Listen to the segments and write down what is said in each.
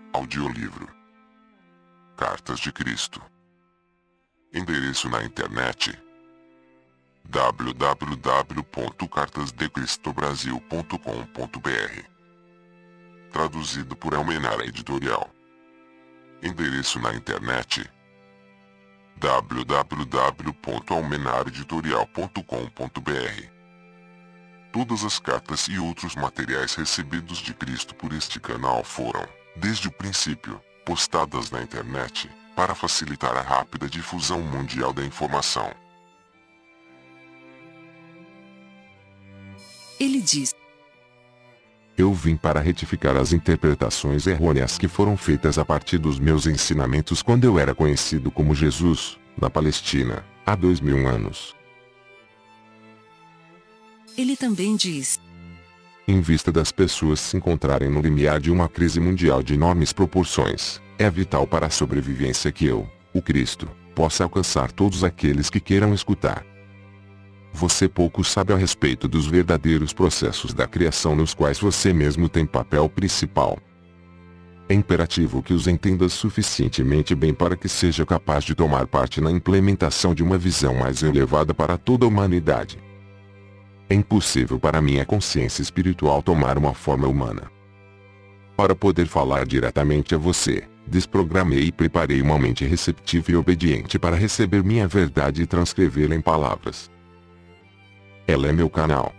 Audiolivro Cartas de Cristo. Endereço na internet: www.cartasdecristobrasil.com.br. Traduzido por Almenara Editorial. Endereço na internet: www.almenaraeditorial.com.br. Todas as cartas e outros materiais recebidos de Cristo por este canal foram, desde o princípio, postadas na internet, para facilitar a rápida difusão mundial da informação. Ele diz: Eu vim para retificar as interpretações errôneas que foram feitas a partir dos meus ensinamentos quando eu era conhecido como Jesus, na Palestina, há 2000 anos. Ele também diz: Em vista das pessoas se encontrarem no limiar de uma crise mundial de enormes proporções, é vital para a sobrevivência que eu, o Cristo, possa alcançar todos aqueles que queiram escutar. Você pouco sabe a respeito dos verdadeiros processos da criação nos quais você mesmo tem papel principal. É imperativo que os entenda suficientemente bem para que seja capaz de tomar parte na implementação de uma visão mais elevada para toda a humanidade. É impossível para minha consciência espiritual tomar uma forma humana. Para poder falar diretamente a você, desprogramei e preparei uma mente receptiva e obediente para receber minha verdade e transcrevê-la em palavras. Ela é meu canal.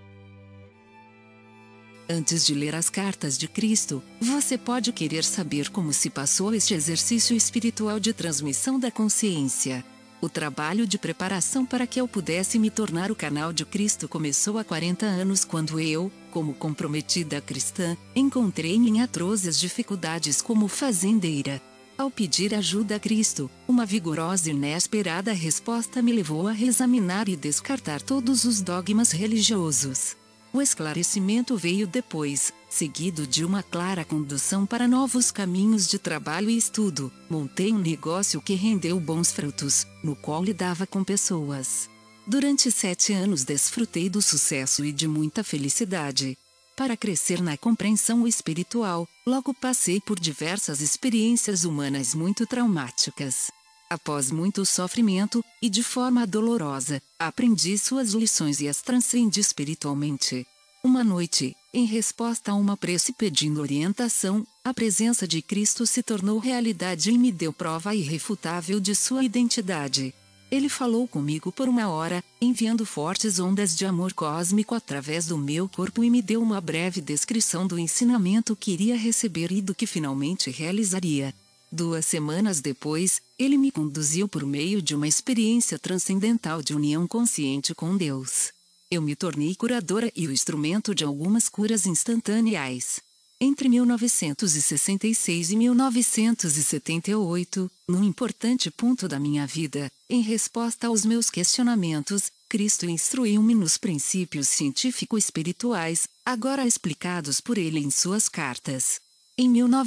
Antes de ler as cartas de Cristo, você pode querer saber como se passou este exercício espiritual de transmissão da consciência. O trabalho de preparação para que eu pudesse me tornar o canal de Cristo começou há 40 anos quando eu, como comprometida cristã, encontrei-me em atrozes dificuldades como fazendeira. Ao pedir ajuda a Cristo, uma vigorosa e inesperada resposta me levou a reexaminar e descartar todos os dogmas religiosos. O esclarecimento veio depois, seguido de uma clara condução para novos caminhos de trabalho e estudo. Montei um negócio que rendeu bons frutos, no qual lidava com pessoas. Durante 7 anos desfrutei do sucesso e de muita felicidade. Para crescer na compreensão espiritual, logo passei por diversas experiências humanas muito traumáticas. Após muito sofrimento, e de forma dolorosa, aprendi suas lições e as transcendi espiritualmente. Uma noite, em resposta a uma prece pedindo orientação, a presença de Cristo se tornou realidade e me deu prova irrefutável de sua identidade. Ele falou comigo por 1 hora, enviando fortes ondas de amor cósmico através do meu corpo e me deu uma breve descrição do ensinamento que iria receber e do que finalmente realizaria. 2 semanas depois, ele me conduziu por meio de uma experiência transcendental de união consciente com Deus. Eu me tornei curadora e o instrumento de algumas curas instantâneas. Entre 1966 e 1978, num importante ponto da minha vida, em resposta aos meus questionamentos, Cristo instruiu-me nos princípios científico-espirituais, agora explicados por ele em suas cartas. Em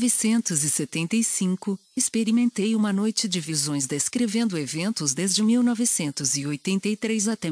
1975, experimentei uma noite de visões descrevendo eventos desde 1983 até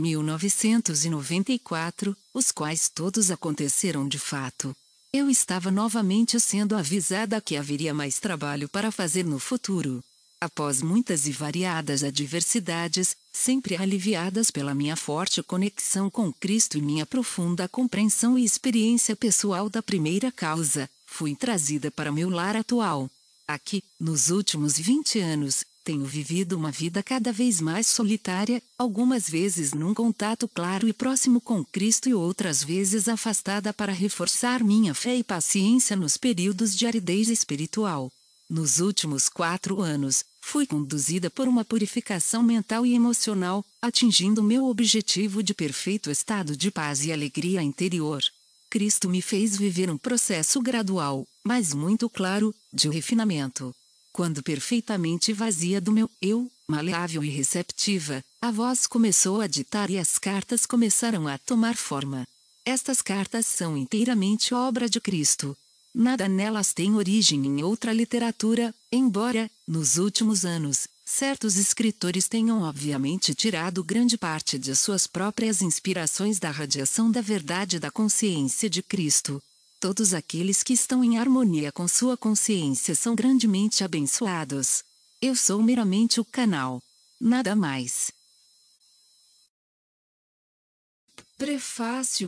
1994, os quais todos aconteceram de fato. Eu estava novamente sendo avisada que haveria mais trabalho para fazer no futuro. Após muitas e variadas adversidades, sempre aliviadas pela minha forte conexão com Cristo e minha profunda compreensão e experiência pessoal da primeira causa, fui trazida para meu lar atual. Aqui, nos últimos 20 anos, tenho vivido uma vida cada vez mais solitária, algumas vezes num contato claro e próximo com Cristo e outras vezes afastada para reforçar minha fé e paciência nos períodos de aridez espiritual. Nos últimos 4 anos, fui conduzida por uma purificação mental e emocional, atingindo meu objetivo de perfeito estado de paz e alegria interior. Cristo me fez viver um processo gradual, mas muito claro, de refinamento. Quando perfeitamente vazia do meu eu, maleável e receptiva, a voz começou a ditar e as cartas começaram a tomar forma. Estas cartas são inteiramente obra de Cristo. Nada nelas tem origem em outra literatura, embora, nos últimos anos, certos escritores tenham obviamente tirado grande parte de suas próprias inspirações da radiação da verdade da consciência de Cristo. Todos aqueles que estão em harmonia com sua consciência são grandemente abençoados. Eu sou meramente o canal. Nada mais. Prefácio.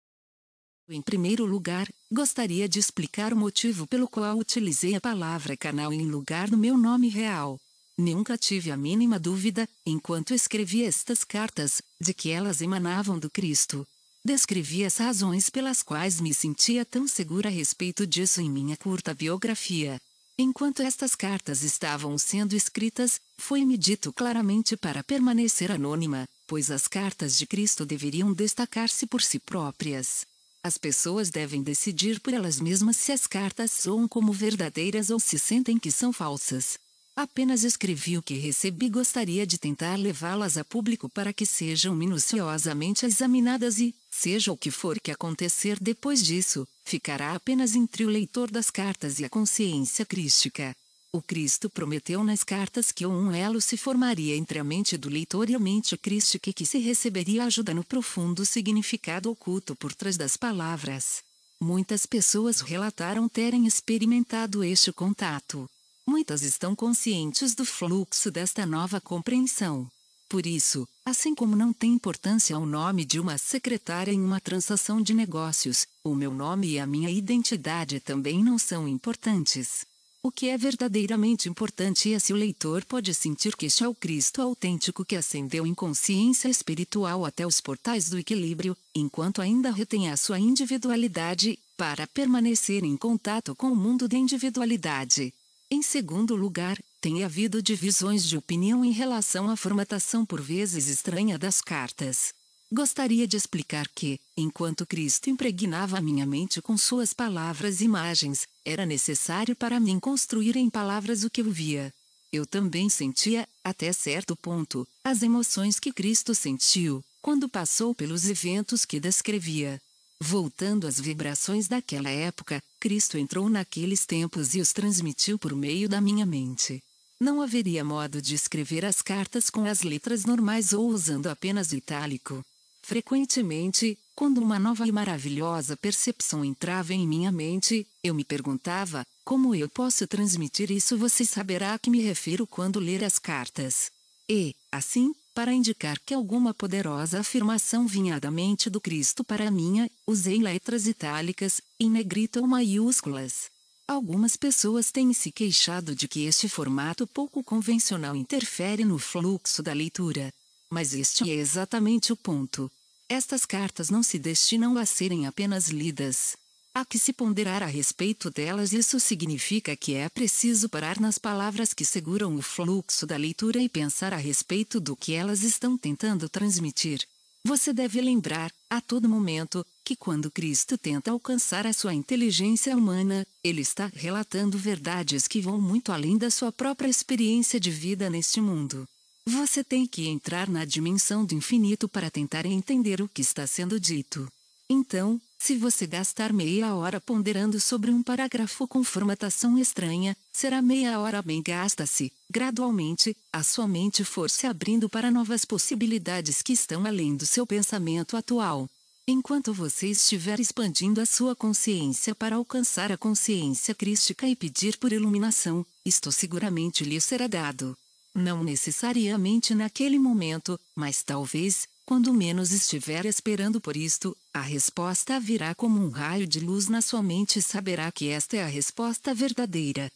Em primeiro lugar, gostaria de explicar o motivo pelo qual utilizei a palavra canal em lugar do meu nome real. Nunca tive a mínima dúvida, enquanto escrevi estas cartas, de que elas emanavam do Cristo. Descrevi as razões pelas quais me sentia tão segura a respeito disso em minha curta biografia. Enquanto estas cartas estavam sendo escritas, foi-me dito claramente para permanecer anônima, pois as cartas de Cristo deveriam destacar-se por si próprias. As pessoas devem decidir por elas mesmas se as cartas soam como verdadeiras ou se sentem que são falsas. Apenas escrevi o que recebi e gostaria de tentar levá-las a público para que sejam minuciosamente examinadas e, seja o que for que acontecer depois disso, ficará apenas entre o leitor das cartas e a consciência crística. O Cristo prometeu nas cartas que um elo se formaria entre a mente do leitor e a mente crística e que se receberia ajuda no profundo significado oculto por trás das palavras. Muitas pessoas relataram terem experimentado este contato. Muitas estão conscientes do fluxo desta nova compreensão. Por isso, assim como não tem importância o nome de uma secretária em uma transação de negócios, o meu nome e a minha identidade também não são importantes. O que é verdadeiramente importante é se o leitor pode sentir que este é o Cristo autêntico que ascendeu em consciência espiritual até os portais do equilíbrio, enquanto ainda retém a sua individualidade, para permanecer em contato com o mundo da individualidade. Em segundo lugar, tem havido divisões de opinião em relação à formatação por vezes estranha das cartas. Gostaria de explicar que, enquanto Cristo impregnava a minha mente com suas palavras e imagens, era necessário para mim construir em palavras o que eu via. Eu também sentia, até certo ponto, as emoções que Cristo sentiu, quando passou pelos eventos que descrevia. Voltando às vibrações daquela época, Cristo entrou naqueles tempos e os transmitiu por meio da minha mente. Não haveria modo de escrever as cartas com as letras normais ou usando apenas itálico. Frequentemente, quando uma nova e maravilhosa percepção entrava em minha mente, eu me perguntava, como eu posso transmitir isso? Você saberá a que me refiro quando ler as cartas. E, assim, para indicar que alguma poderosa afirmação vinha da mente do Cristo para a minha, usei letras itálicas, em negrito ou maiúsculas. Algumas pessoas têm se queixado de que este formato pouco convencional interfere no fluxo da leitura. Mas este é exatamente o ponto. Estas cartas não se destinam a serem apenas lidas. Há que se ponderar a respeito delas. Isso significa que é preciso parar nas palavras que seguram o fluxo da leitura e pensar a respeito do que elas estão tentando transmitir. Você deve lembrar, a todo momento, que quando Cristo tenta alcançar a sua inteligência humana, ele está relatando verdades que vão muito além da sua própria experiência de vida neste mundo. Você tem que entrar na dimensão do infinito para tentar entender o que está sendo dito. Então, se você gastar meia hora ponderando sobre um parágrafo com formatação estranha, será meia hora bem gasta se, gradualmente, a sua mente for se abrindo para novas possibilidades que estão além do seu pensamento atual. Enquanto você estiver expandindo a sua consciência para alcançar a consciência crística e pedir por iluminação, isto seguramente lhe será dado. Não necessariamente naquele momento, mas talvez, quando menos estiver esperando por isto, a resposta virá como um raio de luz na sua mente e saberá que esta é a resposta verdadeira.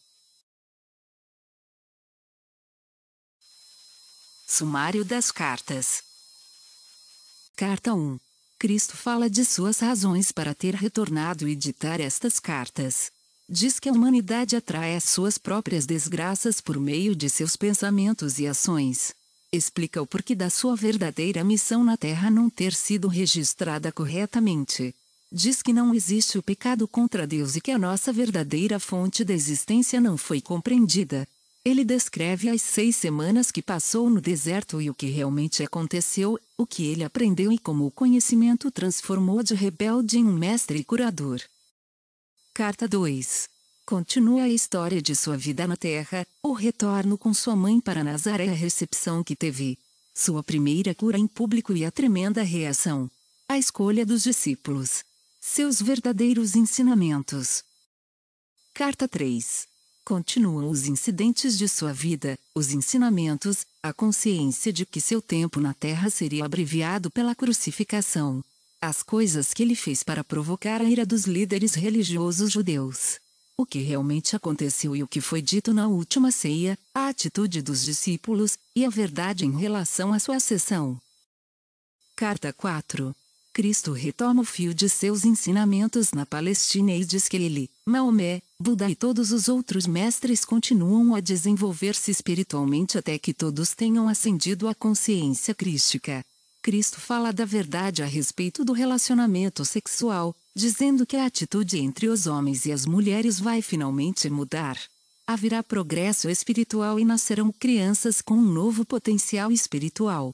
Sumário das cartas. Carta 1. Cristo fala de suas razões para ter retornado e ditar estas cartas. Diz que a humanidade atrai as suas próprias desgraças por meio de seus pensamentos e ações. Explica o porquê da sua verdadeira missão na Terra não ter sido registrada corretamente. Diz que não existe o pecado contra Deus e que a nossa verdadeira fonte da existência não foi compreendida. Ele descreve as 6 semanas que passou no deserto e o que realmente aconteceu, o que ele aprendeu e como o conhecimento o transformou de rebelde em um mestre curador. Carta 2. Continua a história de sua vida na Terra, o retorno com sua mãe para Nazaré, a recepção que teve, sua primeira cura em público e a tremenda reação. A escolha dos discípulos. Seus verdadeiros ensinamentos. Carta 3. Continuam os incidentes de sua vida, os ensinamentos, a consciência de que seu tempo na Terra seria abreviado pela crucificação. As coisas que ele fez para provocar a ira dos líderes religiosos judeus. O que realmente aconteceu e o que foi dito na última ceia, a atitude dos discípulos, e a verdade em relação à sua ascensão. Carta 4. Cristo retoma o fio de seus ensinamentos na Palestina e diz que ele, Maomé, Buda e todos os outros mestres continuam a desenvolver-se espiritualmente até que todos tenham ascendido à consciência crística. Cristo fala da verdade a respeito do relacionamento sexual, dizendo que a atitude entre os homens e as mulheres vai finalmente mudar. Haverá progresso espiritual e nascerão crianças com um novo potencial espiritual.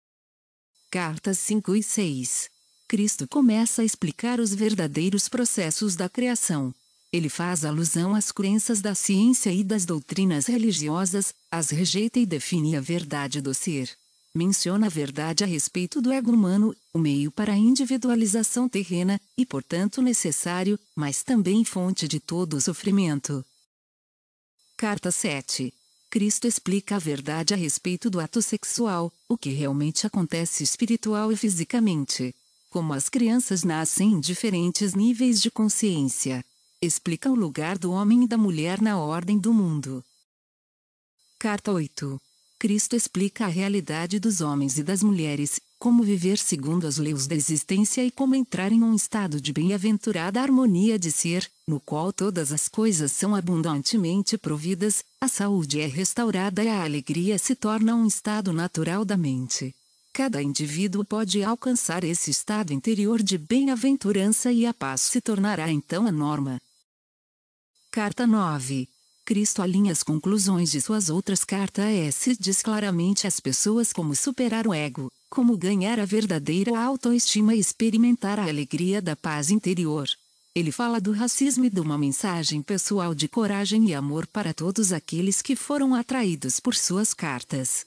Cartas 5 e 6. Cristo começa a explicar os verdadeiros processos da criação. Ele faz alusão às crenças da ciência e das doutrinas religiosas, as rejeita e define a verdade do ser. Menciona a verdade a respeito do ego humano, o meio para a individualização terrena, e portanto necessário, mas também fonte de todo o sofrimento. Carta 7. Cristo explica a verdade a respeito do ato sexual, o que realmente acontece espiritual e fisicamente. Como as crianças nascem em diferentes níveis de consciência. Explica o lugar do homem e da mulher na ordem do mundo. Carta 8. Cristo explica a realidade dos homens e das mulheres, como viver segundo as leis da existência e como entrar em um estado de bem-aventurada harmonia de ser, no qual todas as coisas são abundantemente providas, a saúde é restaurada e a alegria se torna um estado natural da mente. Cada indivíduo pode alcançar esse estado interior de bem-aventurança e a paz se tornará então a norma. Carta 9. Cristo alinha as conclusões de suas outras cartas e diz claramente às pessoas como superar o ego, como ganhar a verdadeira autoestima e experimentar a alegria da paz interior. Ele fala do racismo e de uma mensagem pessoal de coragem e amor para todos aqueles que foram atraídos por suas cartas.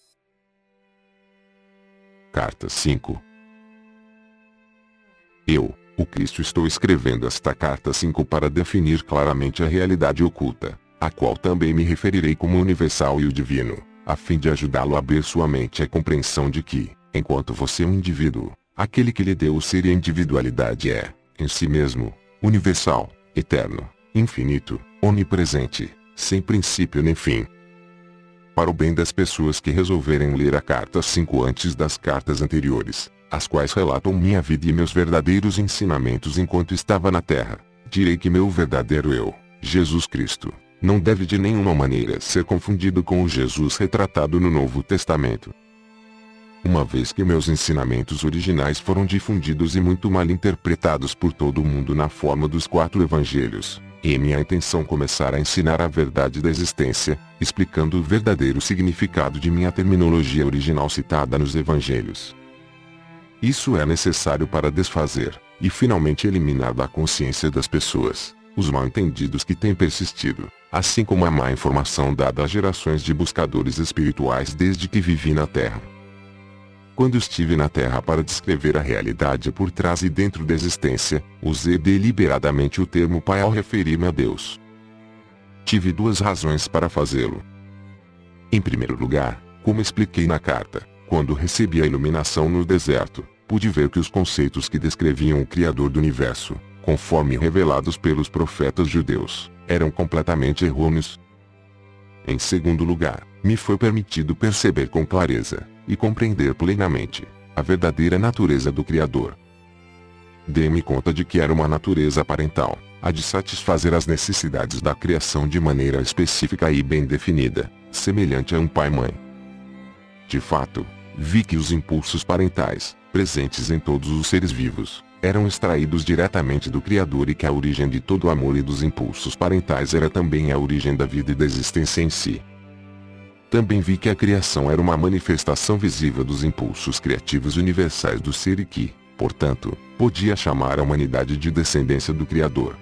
Carta 5. Eu, o Cristo, estou escrevendo esta carta 5 para definir claramente a realidade oculta, a qual também me referirei como universal e o divino, a fim de ajudá-lo a abrir sua mente à compreensão de que, enquanto você é um indivíduo, aquele que lhe deu o ser e a individualidade é, em si mesmo, universal, eterno, infinito, onipresente, sem princípio nem fim. Para o bem das pessoas que resolverem ler a carta 5 antes das cartas anteriores, as quais relatam minha vida e meus verdadeiros ensinamentos enquanto estava na Terra, direi que meu verdadeiro eu, Jesus Cristo, não deve de nenhuma maneira ser confundido com o Jesus retratado no Novo Testamento. Uma vez que meus ensinamentos originais foram difundidos e muito mal interpretados por todo o mundo na forma dos 4 evangelhos, é minha intenção começar a ensinar a verdade da existência, explicando o verdadeiro significado de minha terminologia original citada nos evangelhos. Isso é necessário para desfazer, e finalmente eliminar da consciência das pessoas, os mal-entendidos que têm persistido, assim como a má informação dada às gerações de buscadores espirituais desde que vivi na Terra. Quando estive na Terra para descrever a realidade por trás e dentro da existência, usei deliberadamente o termo Pai ao referir-me a Deus. Tive 2 razões para fazê-lo. Em primeiro lugar, como expliquei na carta, quando recebi a iluminação no deserto, pude ver que os conceitos que descreviam o Criador do Universo, conforme revelados pelos profetas judeus, eram completamente errôneos. Em segundo lugar, me foi permitido perceber com clareza, e compreender plenamente, a verdadeira natureza do Criador. Dei-me conta de que era uma natureza parental, a de satisfazer as necessidades da criação de maneira específica e bem definida, semelhante a um pai-mãe. De fato, vi que os impulsos parentais, presentes em todos os seres vivos, eram extraídos diretamente do Criador e que a origem de todo o amor e dos impulsos parentais era também a origem da vida e da existência em si. Também vi que a criação era uma manifestação visível dos impulsos criativos universais do ser e que, portanto, podia chamar a humanidade de descendência do Criador.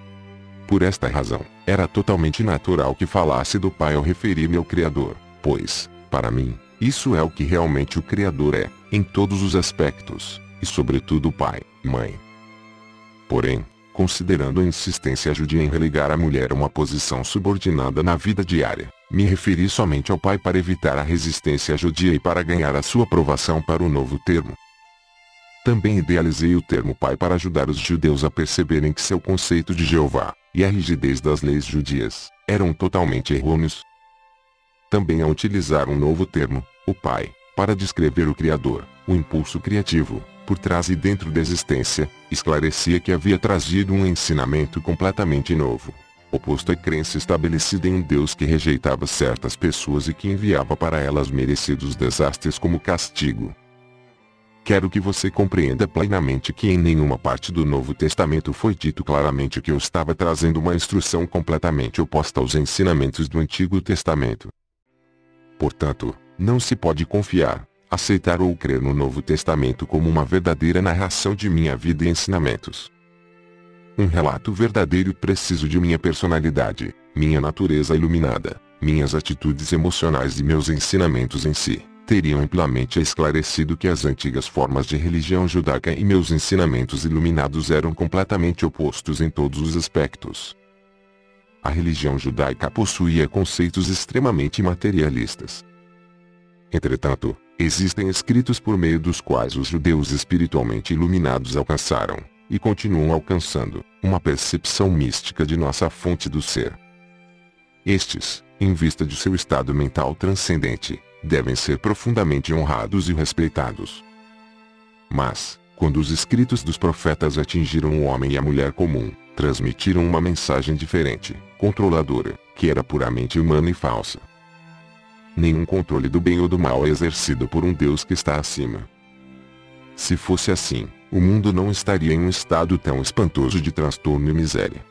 Por esta razão, era totalmente natural que falasse do Pai ao referir-me ao Criador, pois, para mim, isso é o que realmente o Criador é, em todos os aspectos, e sobretudo o Pai, Mãe. Porém, considerando a insistência judia em relegar a mulher a uma posição subordinada na vida diária, me referi somente ao pai para evitar a resistência judia e para ganhar a sua aprovação para o novo termo. Também idealizei o termo pai para ajudar os judeus a perceberem que seu conceito de Jeová, e a rigidez das leis judias, eram totalmente errôneos. Também a utilizar um novo termo, o pai, para descrever o Criador, o impulso criativo, por trás e dentro da existência, esclarecia que havia trazido um ensinamento completamente novo, oposto à crença estabelecida em um Deus que rejeitava certas pessoas e que enviava para elas merecidos desastres como castigo. Quero que você compreenda plenamente que em nenhuma parte do Novo Testamento foi dito claramente que eu estava trazendo uma instrução completamente oposta aos ensinamentos do Antigo Testamento. Portanto, não se pode confiar, aceitar ou crer no Novo Testamento como uma verdadeira narração de minha vida e ensinamentos. Um relato verdadeiro e preciso de minha personalidade, minha natureza iluminada, minhas atitudes emocionais e meus ensinamentos em si, teriam amplamente esclarecido que as antigas formas de religião judaica e meus ensinamentos iluminados eram completamente opostos em todos os aspectos. A religião judaica possuía conceitos extremamente materialistas. Entretanto, existem escritos por meio dos quais os judeus espiritualmente iluminados alcançaram, e continuam alcançando, uma percepção mística de nossa fonte do ser. Estes, em vista de seu estado mental transcendente, devem ser profundamente honrados e respeitados. Mas, quando os escritos dos profetas atingiram o homem e a mulher comum, transmitiram uma mensagem diferente, controladora, que era puramente humana e falsa. Nenhum controle do bem ou do mal é exercido por um Deus que está acima. Se fosse assim, o mundo não estaria em um estado tão espantoso de transtorno e miséria.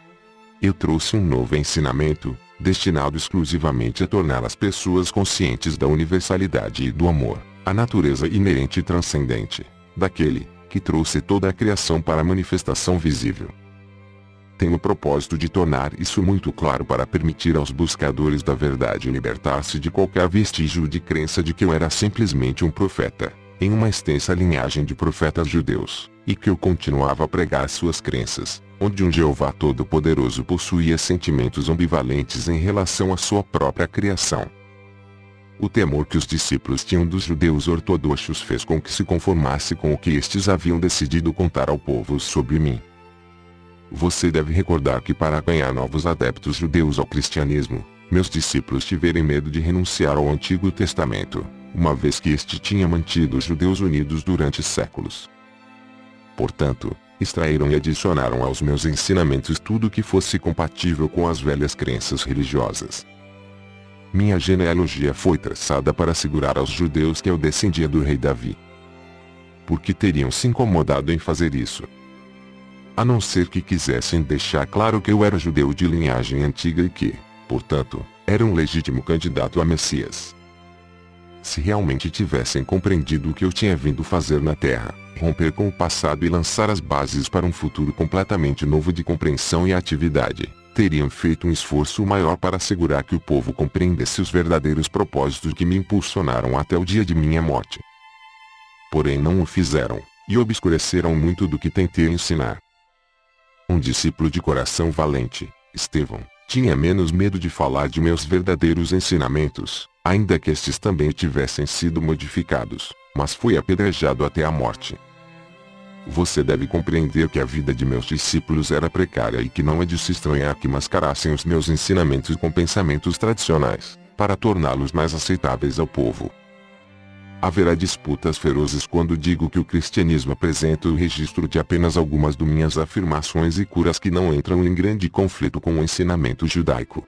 Eu trouxe um novo ensinamento, destinado exclusivamente a tornar as pessoas conscientes da universalidade e do amor, a natureza inerente e transcendente, daquele, que trouxe toda a criação para a manifestação visível. Tenho o propósito de tornar isso muito claro para permitir aos buscadores da verdade libertar-se de qualquer vestígio de crença de que eu era simplesmente um profeta, em uma extensa linhagem de profetas judeus, e que eu continuava a pregar suas crenças, onde um Jeová Todo-Poderoso possuía sentimentos ambivalentes em relação à sua própria criação. O temor que os discípulos tinham dos judeus ortodoxos fez com que se conformasse com o que estes haviam decidido contar ao povo sobre mim. Você deve recordar que para ganhar novos adeptos judeus ao cristianismo, meus discípulos tiveram medo de renunciar ao Antigo Testamento, uma vez que este tinha mantido os judeus unidos durante séculos. Portanto, extraíram e adicionaram aos meus ensinamentos tudo que fosse compatível com as velhas crenças religiosas. Minha genealogia foi traçada para assegurar aos judeus que eu descendia do rei Davi. Por que teriam se incomodado em fazer isso? A não ser que quisessem deixar claro que eu era judeu de linhagem antiga e que, portanto, era um legítimo candidato a Messias. Se realmente tivessem compreendido o que eu tinha vindo fazer na Terra, romper com o passado e lançar as bases para um futuro completamente novo de compreensão e atividade, teriam feito um esforço maior para assegurar que o povo compreendesse os verdadeiros propósitos que me impulsionaram até o dia de minha morte. Porém não o fizeram, e obscureceram muito do que tentei ensinar. Um discípulo de coração valente, Estevão, tinha menos medo de falar de meus verdadeiros ensinamentos, ainda que estes também tivessem sido modificados, mas foi apedrejado até a morte. Você deve compreender que a vida de meus discípulos era precária e que não é de se estranhar que mascarassem os meus ensinamentos com pensamentos tradicionais, para torná-los mais aceitáveis ao povo. Haverá disputas ferozes quando digo que o cristianismo apresenta o registro de apenas algumas de minhas afirmações e curas que não entram em grande conflito com o ensinamento judaico.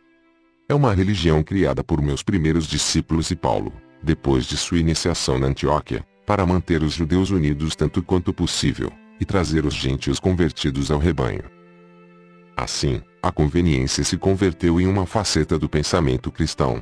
É uma religião criada por meus primeiros discípulos e Paulo, depois de sua iniciação na Antioquia, para manter os judeus unidos tanto quanto possível, e trazer os gentios convertidos ao rebanho. Assim, a conveniência se converteu em uma faceta do pensamento cristão.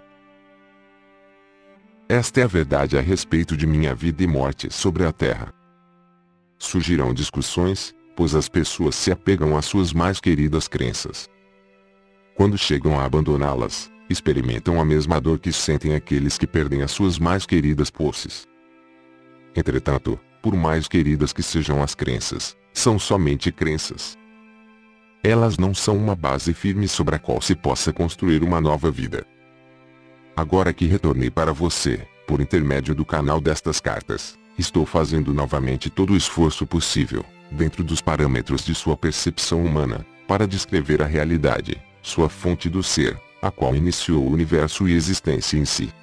Esta é a verdade a respeito de minha vida e morte sobre a terra. Surgirão discussões, pois as pessoas se apegam às suas mais queridas crenças. Quando chegam a abandoná-las, experimentam a mesma dor que sentem aqueles que perdem as suas mais queridas posses. Entretanto, por mais queridas que sejam as crenças, são somente crenças. Elas não são uma base firme sobre a qual se possa construir uma nova vida. Agora que retornei para você, por intermédio do canal destas cartas, estou fazendo novamente todo o esforço possível, dentro dos parâmetros de sua percepção humana, para descrever a realidade, sua fonte do ser, a qual iniciou o universo e a existência em si.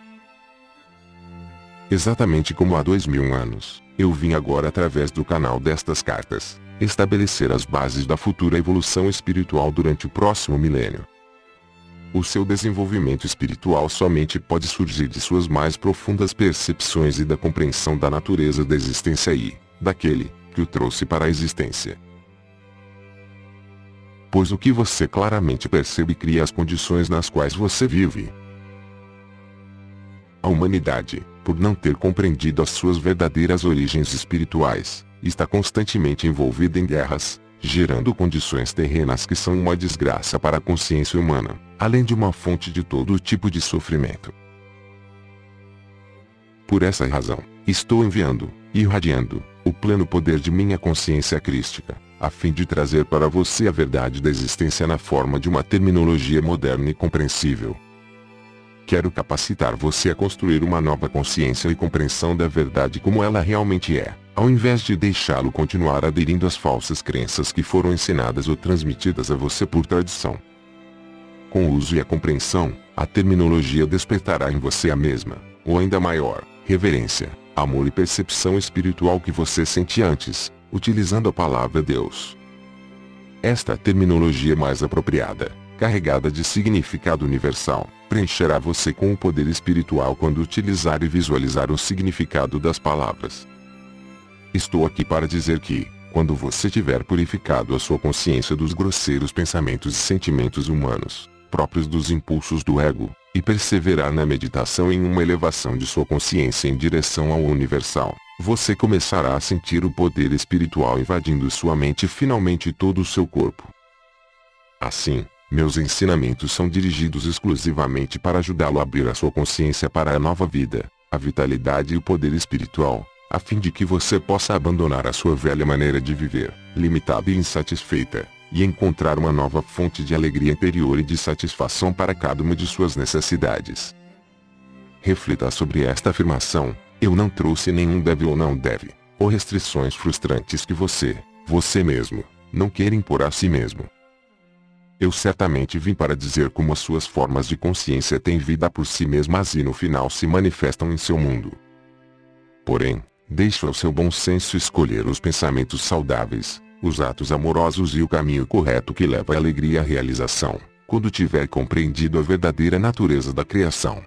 Exatamente como há 2000 anos, eu vim agora através do canal destas cartas, estabelecer as bases da futura evolução espiritual durante o próximo milênio. O seu desenvolvimento espiritual somente pode surgir de suas mais profundas percepções e da compreensão da natureza da existência e, daquele, que o trouxe para a existência. Pois o que você claramente percebe cria as condições nas quais você vive. A humanidade, por não ter compreendido as suas verdadeiras origens espirituais, está constantemente envolvida em guerras, gerando condições terrenas que são uma desgraça para a consciência humana, além de uma fonte de todo tipo de sofrimento. Por essa razão, estou enviando, irradiando, o pleno poder de minha consciência crística, a fim de trazer para você a verdade da existência na forma de uma terminologia moderna e compreensível. Quero capacitar você a construir uma nova consciência e compreensão da verdade como ela realmente é, ao invés de deixá-lo continuar aderindo às falsas crenças que foram ensinadas ou transmitidas a você por tradição. Com o uso e a compreensão, a terminologia despertará em você a mesma, ou ainda maior, reverência, amor e percepção espiritual que você sentia antes, utilizando a palavra Deus. Esta terminologia mais apropriada, carregada de significado universal, preencherá você com o poder espiritual quando utilizar e visualizar o significado das palavras. Estou aqui para dizer que, quando você tiver purificado a sua consciência dos grosseiros pensamentos e sentimentos humanos, próprios dos impulsos do ego, e perseverar na meditação em uma elevação de sua consciência em direção ao universal, você começará a sentir o poder espiritual invadindo sua mente e finalmente todo o seu corpo. Assim, meus ensinamentos são dirigidos exclusivamente para ajudá-lo a abrir a sua consciência para a nova vida, a vitalidade e o poder espiritual, a fim de que você possa abandonar a sua velha maneira de viver, limitada e insatisfeita, e encontrar uma nova fonte de alegria interior e de satisfação para cada uma de suas necessidades. Reflita sobre esta afirmação: eu não trouxe nenhum deve ou não deve, ou restrições frustrantes que você mesmo, não quer impor a si mesmo. Eu certamente vim para dizer como as suas formas de consciência têm vida por si mesmas e no final se manifestam em seu mundo. Porém, deixe ao seu bom senso escolher os pensamentos saudáveis, os atos amorosos e o caminho correto que leva à alegria e à realização, quando tiver compreendido a verdadeira natureza da criação.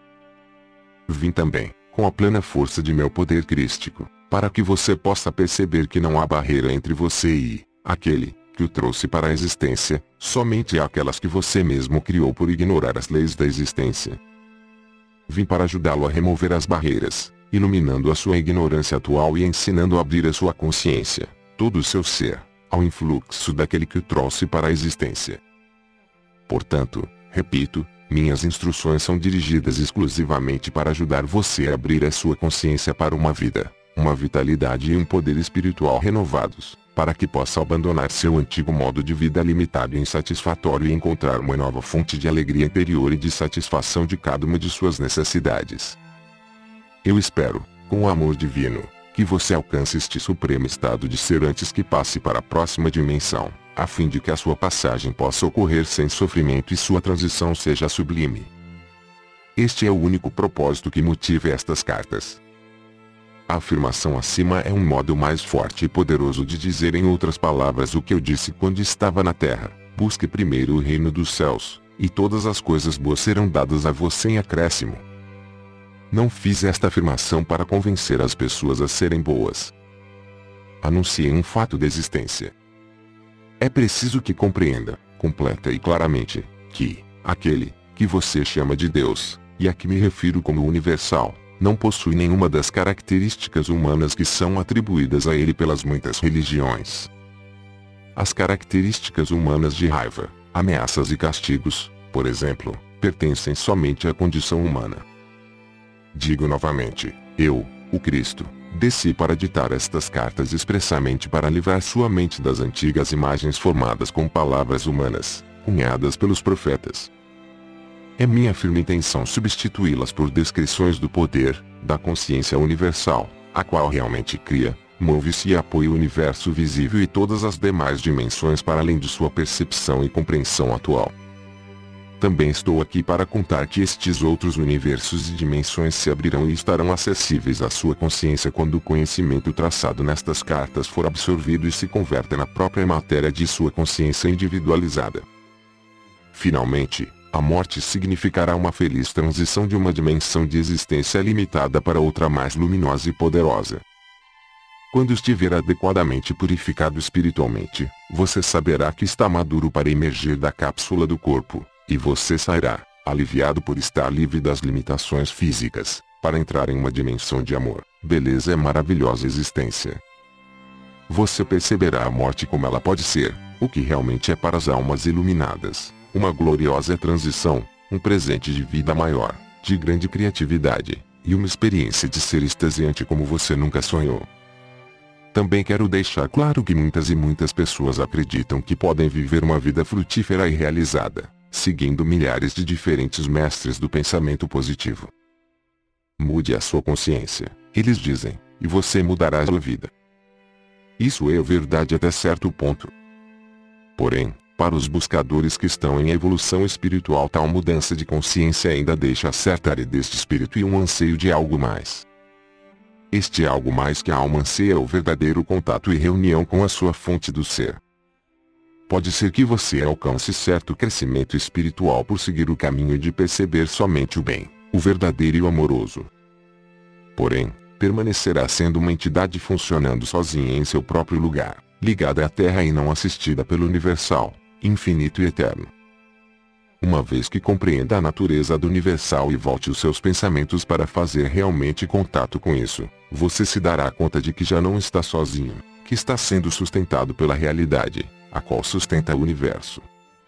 Vim também, com a plena força de meu poder crístico, para que você possa perceber que não há barreira entre você e aquele que o trouxe para a existência, somente aquelas que você mesmo criou por ignorar as leis da existência. Vim para ajudá-lo a remover as barreiras, iluminando a sua ignorância atual e ensinando a abrir a sua consciência, todo o seu ser, ao influxo daquele que o trouxe para a existência. Portanto, repito, minhas instruções são dirigidas exclusivamente para ajudar você a abrir a sua consciência para uma vida, uma vitalidade e um poder espiritual renovados, para que possa abandonar seu antigo modo de vida limitado e insatisfatório e encontrar uma nova fonte de alegria interior e de satisfação de cada uma de suas necessidades. Eu espero, com o amor divino, que você alcance este supremo estado de ser antes que passe para a próxima dimensão, a fim de que a sua passagem possa ocorrer sem sofrimento e sua transição seja sublime. Este é o único propósito que motiva estas cartas. A afirmação acima é um modo mais forte e poderoso de dizer em outras palavras o que eu disse quando estava na terra: busque primeiro o reino dos céus, e todas as coisas boas serão dadas a você em acréscimo. Não fiz esta afirmação para convencer as pessoas a serem boas. Anunciei um fato de existência. É preciso que compreenda, completa e claramente, que aquele que você chama de Deus, e a que me refiro como universal, não possui nenhuma das características humanas que são atribuídas a ele pelas muitas religiões. As características humanas de raiva, ameaças e castigos, por exemplo, pertencem somente à condição humana. Digo novamente, eu, o Cristo, desci para ditar estas cartas expressamente para livrar sua mente das antigas imagens formadas com palavras humanas, cunhadas pelos profetas. É minha firme intenção substituí-las por descrições do poder, da consciência universal, a qual realmente cria, move-se e apoia o universo visível e todas as demais dimensões para além de sua percepção e compreensão atual. Também estou aqui para contar que estes outros universos e dimensões se abrirão e estarão acessíveis à sua consciência quando o conhecimento traçado nestas cartas for absorvido e se converter na própria matéria de sua consciência individualizada. Finalmente, a morte significará uma feliz transição de uma dimensão de existência limitada para outra mais luminosa e poderosa. Quando estiver adequadamente purificado espiritualmente, você saberá que está maduro para emergir da cápsula do corpo, e você sairá, aliviado por estar livre das limitações físicas, para entrar em uma dimensão de amor, beleza e maravilhosa existência. Você perceberá a morte como ela pode ser, o que realmente é para as almas iluminadas, uma gloriosa transição, um presente de vida maior, de grande criatividade, e uma experiência de ser extasiante como você nunca sonhou. Também quero deixar claro que muitas pessoas acreditam que podem viver uma vida frutífera e realizada, seguindo milhares de diferentes mestres do pensamento positivo. Mude a sua consciência, eles dizem, e você mudará a sua vida. Isso é verdade até certo ponto. Porém, para os buscadores que estão em evolução espiritual, tal mudança de consciência ainda deixa certa aridez de espírito e um anseio de algo mais. Este algo mais que a alma anseia é o verdadeiro contato e reunião com a sua fonte do ser. Pode ser que você alcance certo crescimento espiritual por seguir o caminho de perceber somente o bem, o verdadeiro e o amoroso. Porém, permanecerá sendo uma entidade funcionando sozinha em seu próprio lugar, ligada à Terra e não assistida pelo universal, infinito e eterno. Uma vez que compreenda a natureza do universal e volte os seus pensamentos para fazer realmente contato com isso, você se dará conta de que já não está sozinho, que está sendo sustentado pela realidade, a qual sustenta o universo.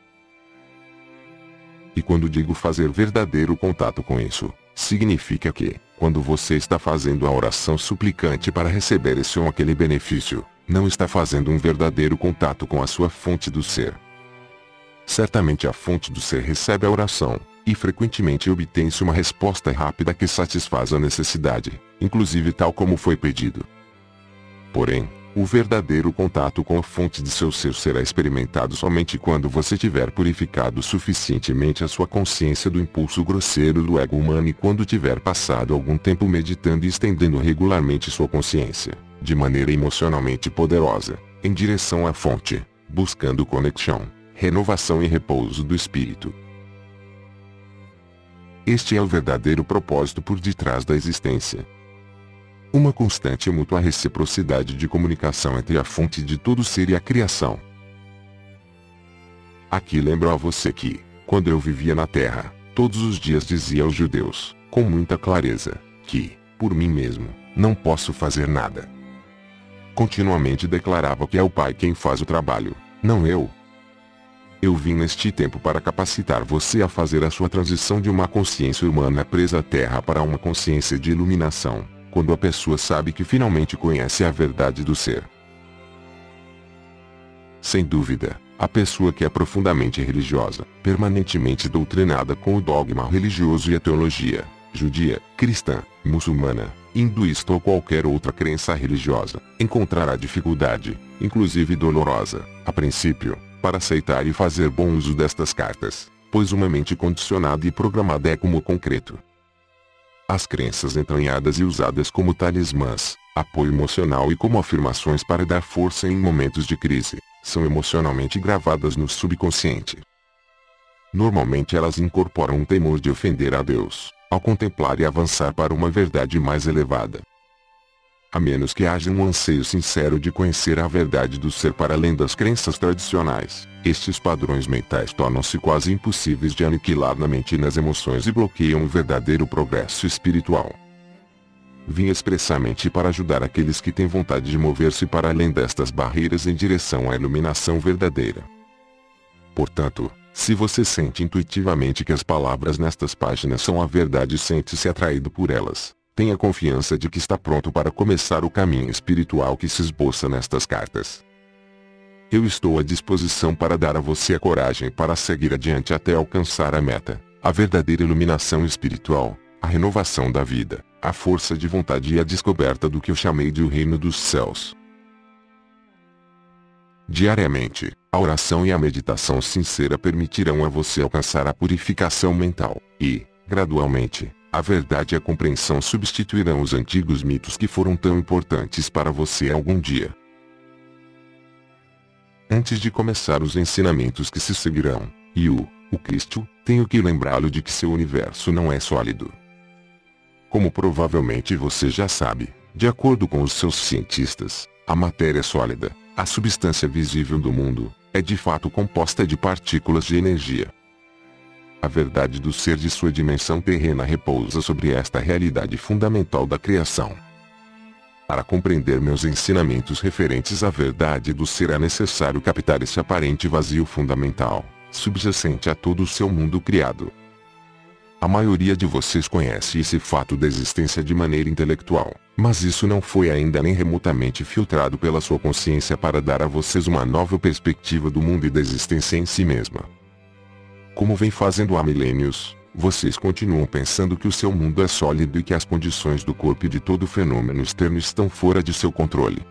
E quando digo fazer verdadeiro contato com isso, significa que, quando você está fazendo a oração suplicante para receber esse ou aquele benefício, não está fazendo um verdadeiro contato com a sua fonte do ser. Certamente a fonte do ser recebe a oração, e frequentemente obtém-se uma resposta rápida que satisfaz a necessidade, inclusive tal como foi pedido. Porém, o verdadeiro contato com a fonte de seu ser será experimentado somente quando você tiver purificado suficientemente a sua consciência do impulso grosseiro do ego humano e quando tiver passado algum tempo meditando e estendendo regularmente sua consciência, de maneira emocionalmente poderosa, em direção à fonte, buscando conexão, renovação e repouso do espírito. Este é o verdadeiro propósito por detrás da existência. Uma constante e mútua reciprocidade de comunicação entre a fonte de todo ser e a criação. Aqui lembro a você que, quando eu vivia na Terra, todos os dias dizia aos judeus, com muita clareza, que, por mim mesmo, não posso fazer nada. Continuamente declarava que é o Pai quem faz o trabalho, não eu. Eu vim neste tempo para capacitar você a fazer a sua transição de uma consciência humana presa à Terra para uma consciência de iluminação, quando a pessoa sabe que finalmente conhece a verdade do ser. Sem dúvida, a pessoa que é profundamente religiosa, permanentemente doutrinada com o dogma religioso e a teologia, judia, cristã, muçulmana, hinduísta ou qualquer outra crença religiosa, encontrará dificuldade, inclusive dolorosa, a princípio, para aceitar e fazer bom uso destas cartas, pois uma mente condicionada e programada é como concreto. As crenças entranhadas e usadas como talismãs, apoio emocional e como afirmações para dar força em momentos de crise, são emocionalmente gravadas no subconsciente. Normalmente elas incorporam um temor de ofender a Deus, ao contemplar e avançar para uma verdade mais elevada. A menos que haja um anseio sincero de conhecer a verdade do ser para além das crenças tradicionais, estes padrões mentais tornam-se quase impossíveis de aniquilar na mente e nas emoções e bloqueiam o verdadeiro progresso espiritual. Vim expressamente para ajudar aqueles que têm vontade de mover-se para além destas barreiras em direção à iluminação verdadeira. Portanto, se você sente intuitivamente que as palavras nestas páginas são a verdade e sente-se atraído por elas, Tenha confiança de que está pronto para começar o caminho espiritual que se esboça nestas cartas. Eu estou à disposição para dar a você a coragem para seguir adiante até alcançar a meta, a verdadeira iluminação espiritual, a renovação da vida, a força de vontade e a descoberta do que eu chamei de o reino dos céus. Diariamente, a oração e a meditação sincera permitirão a você alcançar a purificação mental, e, gradualmente, a verdade e a compreensão substituirão os antigos mitos que foram tão importantes para você algum dia. Antes de começar os ensinamentos que se seguirão, o Cristo, tenho que lembrá-lo de que seu universo não é sólido. Como provavelmente você já sabe, de acordo com os seus cientistas, a matéria sólida, a substância visível do mundo, é de fato composta de partículas de energia. A verdade do ser de sua dimensão terrena repousa sobre esta realidade fundamental da criação. Para compreender meus ensinamentos referentes à verdade do ser é necessário captar esse aparente vazio fundamental, subjacente a todo o seu mundo criado. A maioria de vocês conhece esse fato da existência de maneira intelectual, mas isso não foi ainda nem remotamente filtrado pela sua consciência para dar a vocês uma nova perspectiva do mundo e da existência em si mesma. Como vem fazendo há milênios, vocês continuam pensando que o seu mundo é sólido e que as condições do corpo e de todo fenômeno externo estão fora de seu controle.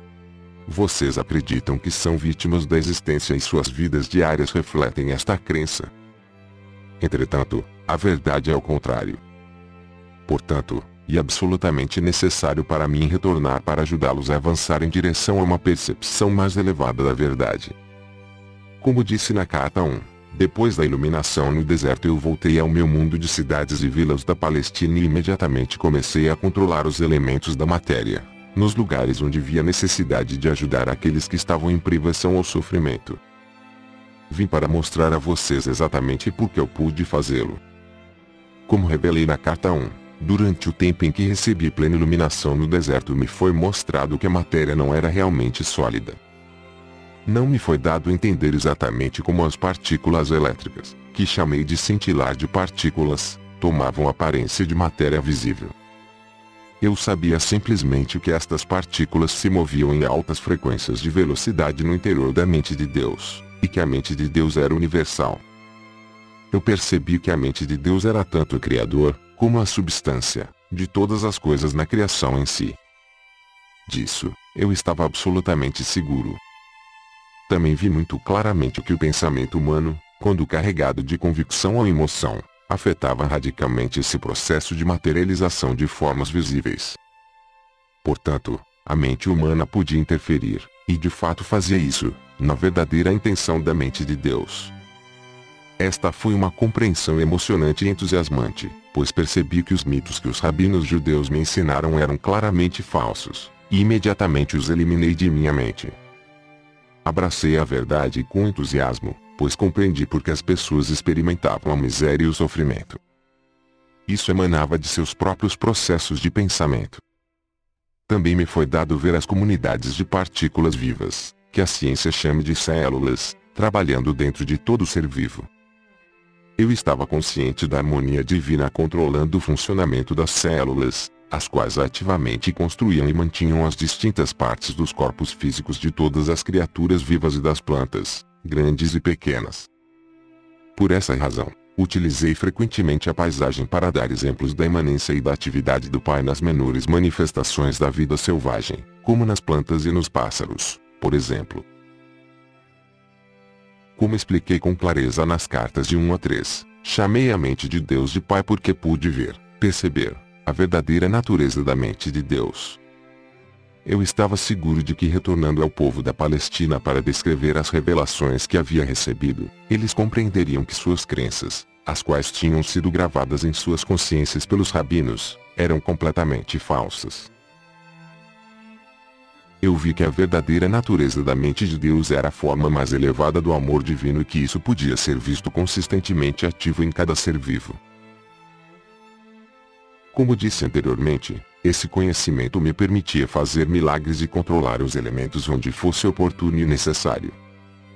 Vocês acreditam que são vítimas da existência e suas vidas diárias refletem esta crença. Entretanto, a verdade é o contrário. Portanto, é absolutamente necessário para mim retornar para ajudá-los a avançar em direção a uma percepção mais elevada da verdade. Como disse na carta 1, depois da iluminação no deserto eu voltei ao meu mundo de cidades e vilas da Palestina e imediatamente comecei a controlar os elementos da matéria, nos lugares onde via necessidade de ajudar aqueles que estavam em privação ou sofrimento. Vim para mostrar a vocês exatamente por que eu pude fazê-lo. Como revelei na carta 1, durante o tempo em que recebi plena iluminação no deserto me foi mostrado que a matéria não era realmente sólida. Não me foi dado entender exatamente como as partículas elétricas, que chamei de cintilar de partículas, tomavam aparência de matéria visível. Eu sabia simplesmente que estas partículas se moviam em altas frequências de velocidade no interior da mente de Deus, e que a mente de Deus era universal. Eu percebi que a mente de Deus era tanto o Criador, como a substância, de todas as coisas na criação em si. Disso, eu estava absolutamente seguro. Também vi muito claramente que o pensamento humano, quando carregado de convicção ou emoção, afetava radicalmente esse processo de materialização de formas visíveis. Portanto, a mente humana podia interferir, e de fato fazia isso, na verdadeira intenção da mente de Deus. Esta foi uma compreensão emocionante e entusiasmante, pois percebi que os mitos que os rabinos judeus me ensinaram eram claramente falsos, e imediatamente os eliminei de minha mente. Abracei a verdade com entusiasmo, pois compreendi por que as pessoas experimentavam a miséria e o sofrimento. Isso emanava de seus próprios processos de pensamento. Também me foi dado ver as comunidades de partículas vivas, que a ciência chama de células, trabalhando dentro de todo ser vivo. Eu estava consciente da harmonia divina controlando o funcionamento das células, as quais ativamente construíam e mantinham as distintas partes dos corpos físicos de todas as criaturas vivas e das plantas, grandes e pequenas. Por essa razão, utilizei frequentemente a paisagem para dar exemplos da imanência e da atividade do Pai nas menores manifestações da vida selvagem, como nas plantas e nos pássaros, por exemplo. Como expliquei com clareza nas cartas de 1 a 3, chamei a mente de Deus de Pai porque pude ver, perceber, a verdadeira natureza da mente de Deus. Eu estava seguro de que retornando ao povo da Palestina para descrever as revelações que havia recebido, eles compreenderiam que suas crenças, as quais tinham sido gravadas em suas consciências pelos rabinos, eram completamente falsas. Eu vi que a verdadeira natureza da mente de Deus era a forma mais elevada do amor divino e que isso podia ser visto consistentemente ativo em cada ser vivo. Como disse anteriormente, esse conhecimento me permitia fazer milagres e controlar os elementos onde fosse oportuno e necessário.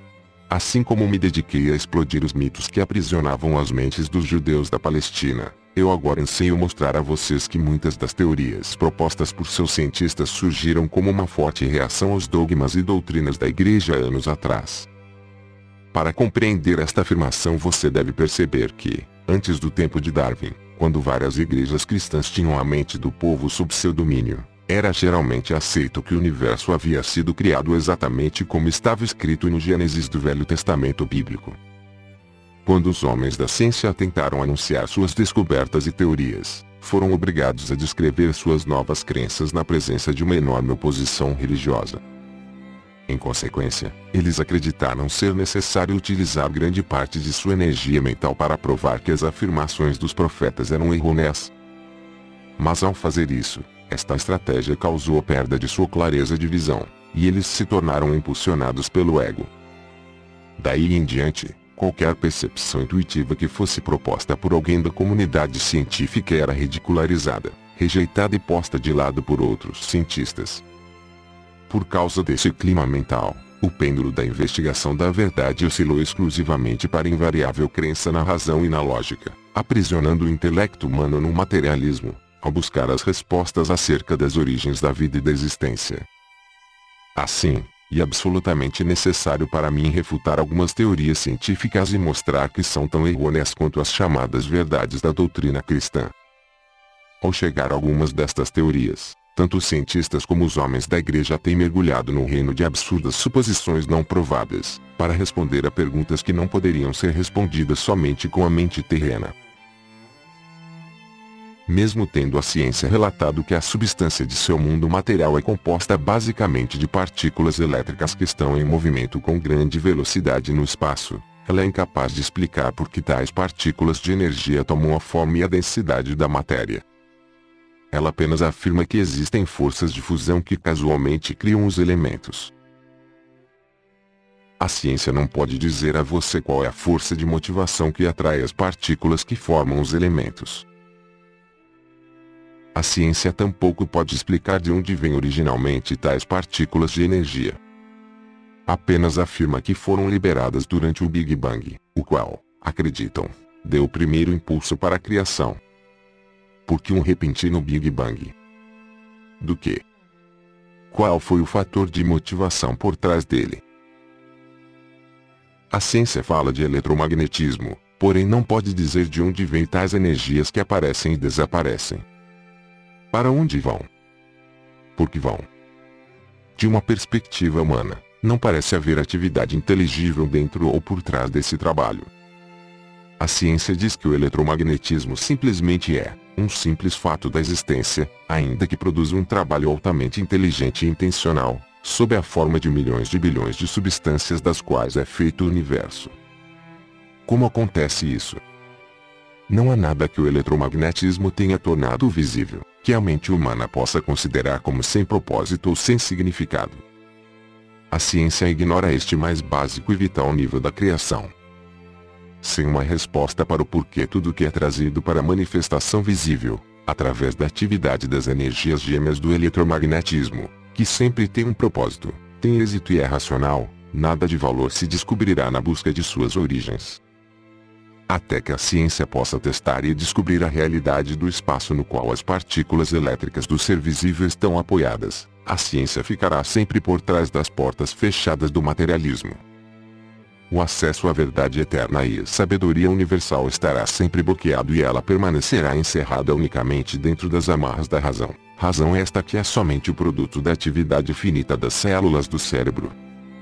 Assim como me dediquei a explodir os mitos que aprisionavam as mentes dos judeus da Palestina, Eu agora anseio mostrar a vocês que muitas das teorias propostas por seus cientistas surgiram como uma forte reação aos dogmas e doutrinas da Igreja anos atrás. Para compreender esta afirmação você deve perceber que, antes do tempo de Darwin, quando várias igrejas cristãs tinham a mente do povo sob seu domínio, era geralmente aceito que o universo havia sido criado exatamente como estava escrito no Gênesis do Velho Testamento bíblico. Quando os homens da ciência tentaram anunciar suas descobertas e teorias, foram obrigados a descrever suas novas crenças na presença de uma enorme oposição religiosa. Em consequência, eles acreditaram ser necessário utilizar grande parte de sua energia mental para provar que as afirmações dos profetas eram errôneas. Mas ao fazer isso, esta estratégia causou a perda de sua clareza de visão, e eles se tornaram impulsionados pelo ego. Daí em diante, qualquer percepção intuitiva que fosse proposta por alguém da comunidade científica era ridicularizada, rejeitada e posta de lado por outros cientistas. Por causa desse clima mental, o pêndulo da investigação da verdade oscilou exclusivamente para a invariável crença na razão e na lógica, aprisionando o intelecto humano no materialismo, ao buscar as respostas acerca das origens da vida e da existência. Assim, é absolutamente necessário para mim refutar algumas teorias científicas e mostrar que são tão errôneas quanto as chamadas verdades da doutrina cristã. Ao chegar a algumas destas teorias, tanto os cientistas como os homens da igreja têm mergulhado no reino de absurdas suposições não provadas, para responder a perguntas que não poderiam ser respondidas somente com a mente terrena. Mesmo tendo a ciência relatado que a substância de seu mundo material é composta basicamente de partículas elétricas que estão em movimento com grande velocidade no espaço, ela é incapaz de explicar por que tais partículas de energia tomam a forma e a densidade da matéria. Ela apenas afirma que existem forças de fusão que casualmente criam os elementos. A ciência não pode dizer a você qual é a força de motivação que atrai as partículas que formam os elementos. A ciência tampouco pode explicar de onde vêm originalmente tais partículas de energia. Apenas afirma que foram liberadas durante o Big Bang, o qual, acreditam, deu o primeiro impulso para a criação. Por que um repentino Big Bang? Do que? Qual foi o fator de motivação por trás dele? A ciência fala de eletromagnetismo, porém não pode dizer de onde vêm tais energias que aparecem e desaparecem. Para onde vão? Por que vão? De uma perspectiva humana, não parece haver atividade inteligível dentro ou por trás desse trabalho. A ciência diz que o eletromagnetismo simplesmente é um simples fato da existência, ainda que produza um trabalho altamente inteligente e intencional, sob a forma de milhões de bilhões de substâncias das quais é feito o universo. Como acontece isso? Não há nada que o eletromagnetismo tenha tornado visível, que a mente humana possa considerar como sem propósito ou sem significado. A ciência ignora este mais básico e vital nível da criação. Sem uma resposta para o porquê tudo que é trazido para a manifestação visível, através da atividade das energias gêmeas do eletromagnetismo, que sempre tem um propósito, tem êxito e é racional, nada de valor se descobrirá na busca de suas origens. Até que a ciência possa testar e descobrir a realidade do espaço no qual as partículas elétricas do ser visível estão apoiadas, a ciência ficará sempre por trás das portas fechadas do materialismo. O acesso à verdade eterna e à sabedoria universal estará sempre bloqueado e ela permanecerá encerrada unicamente dentro das amarras da razão. Razão esta que é somente o produto da atividade finita das células do cérebro.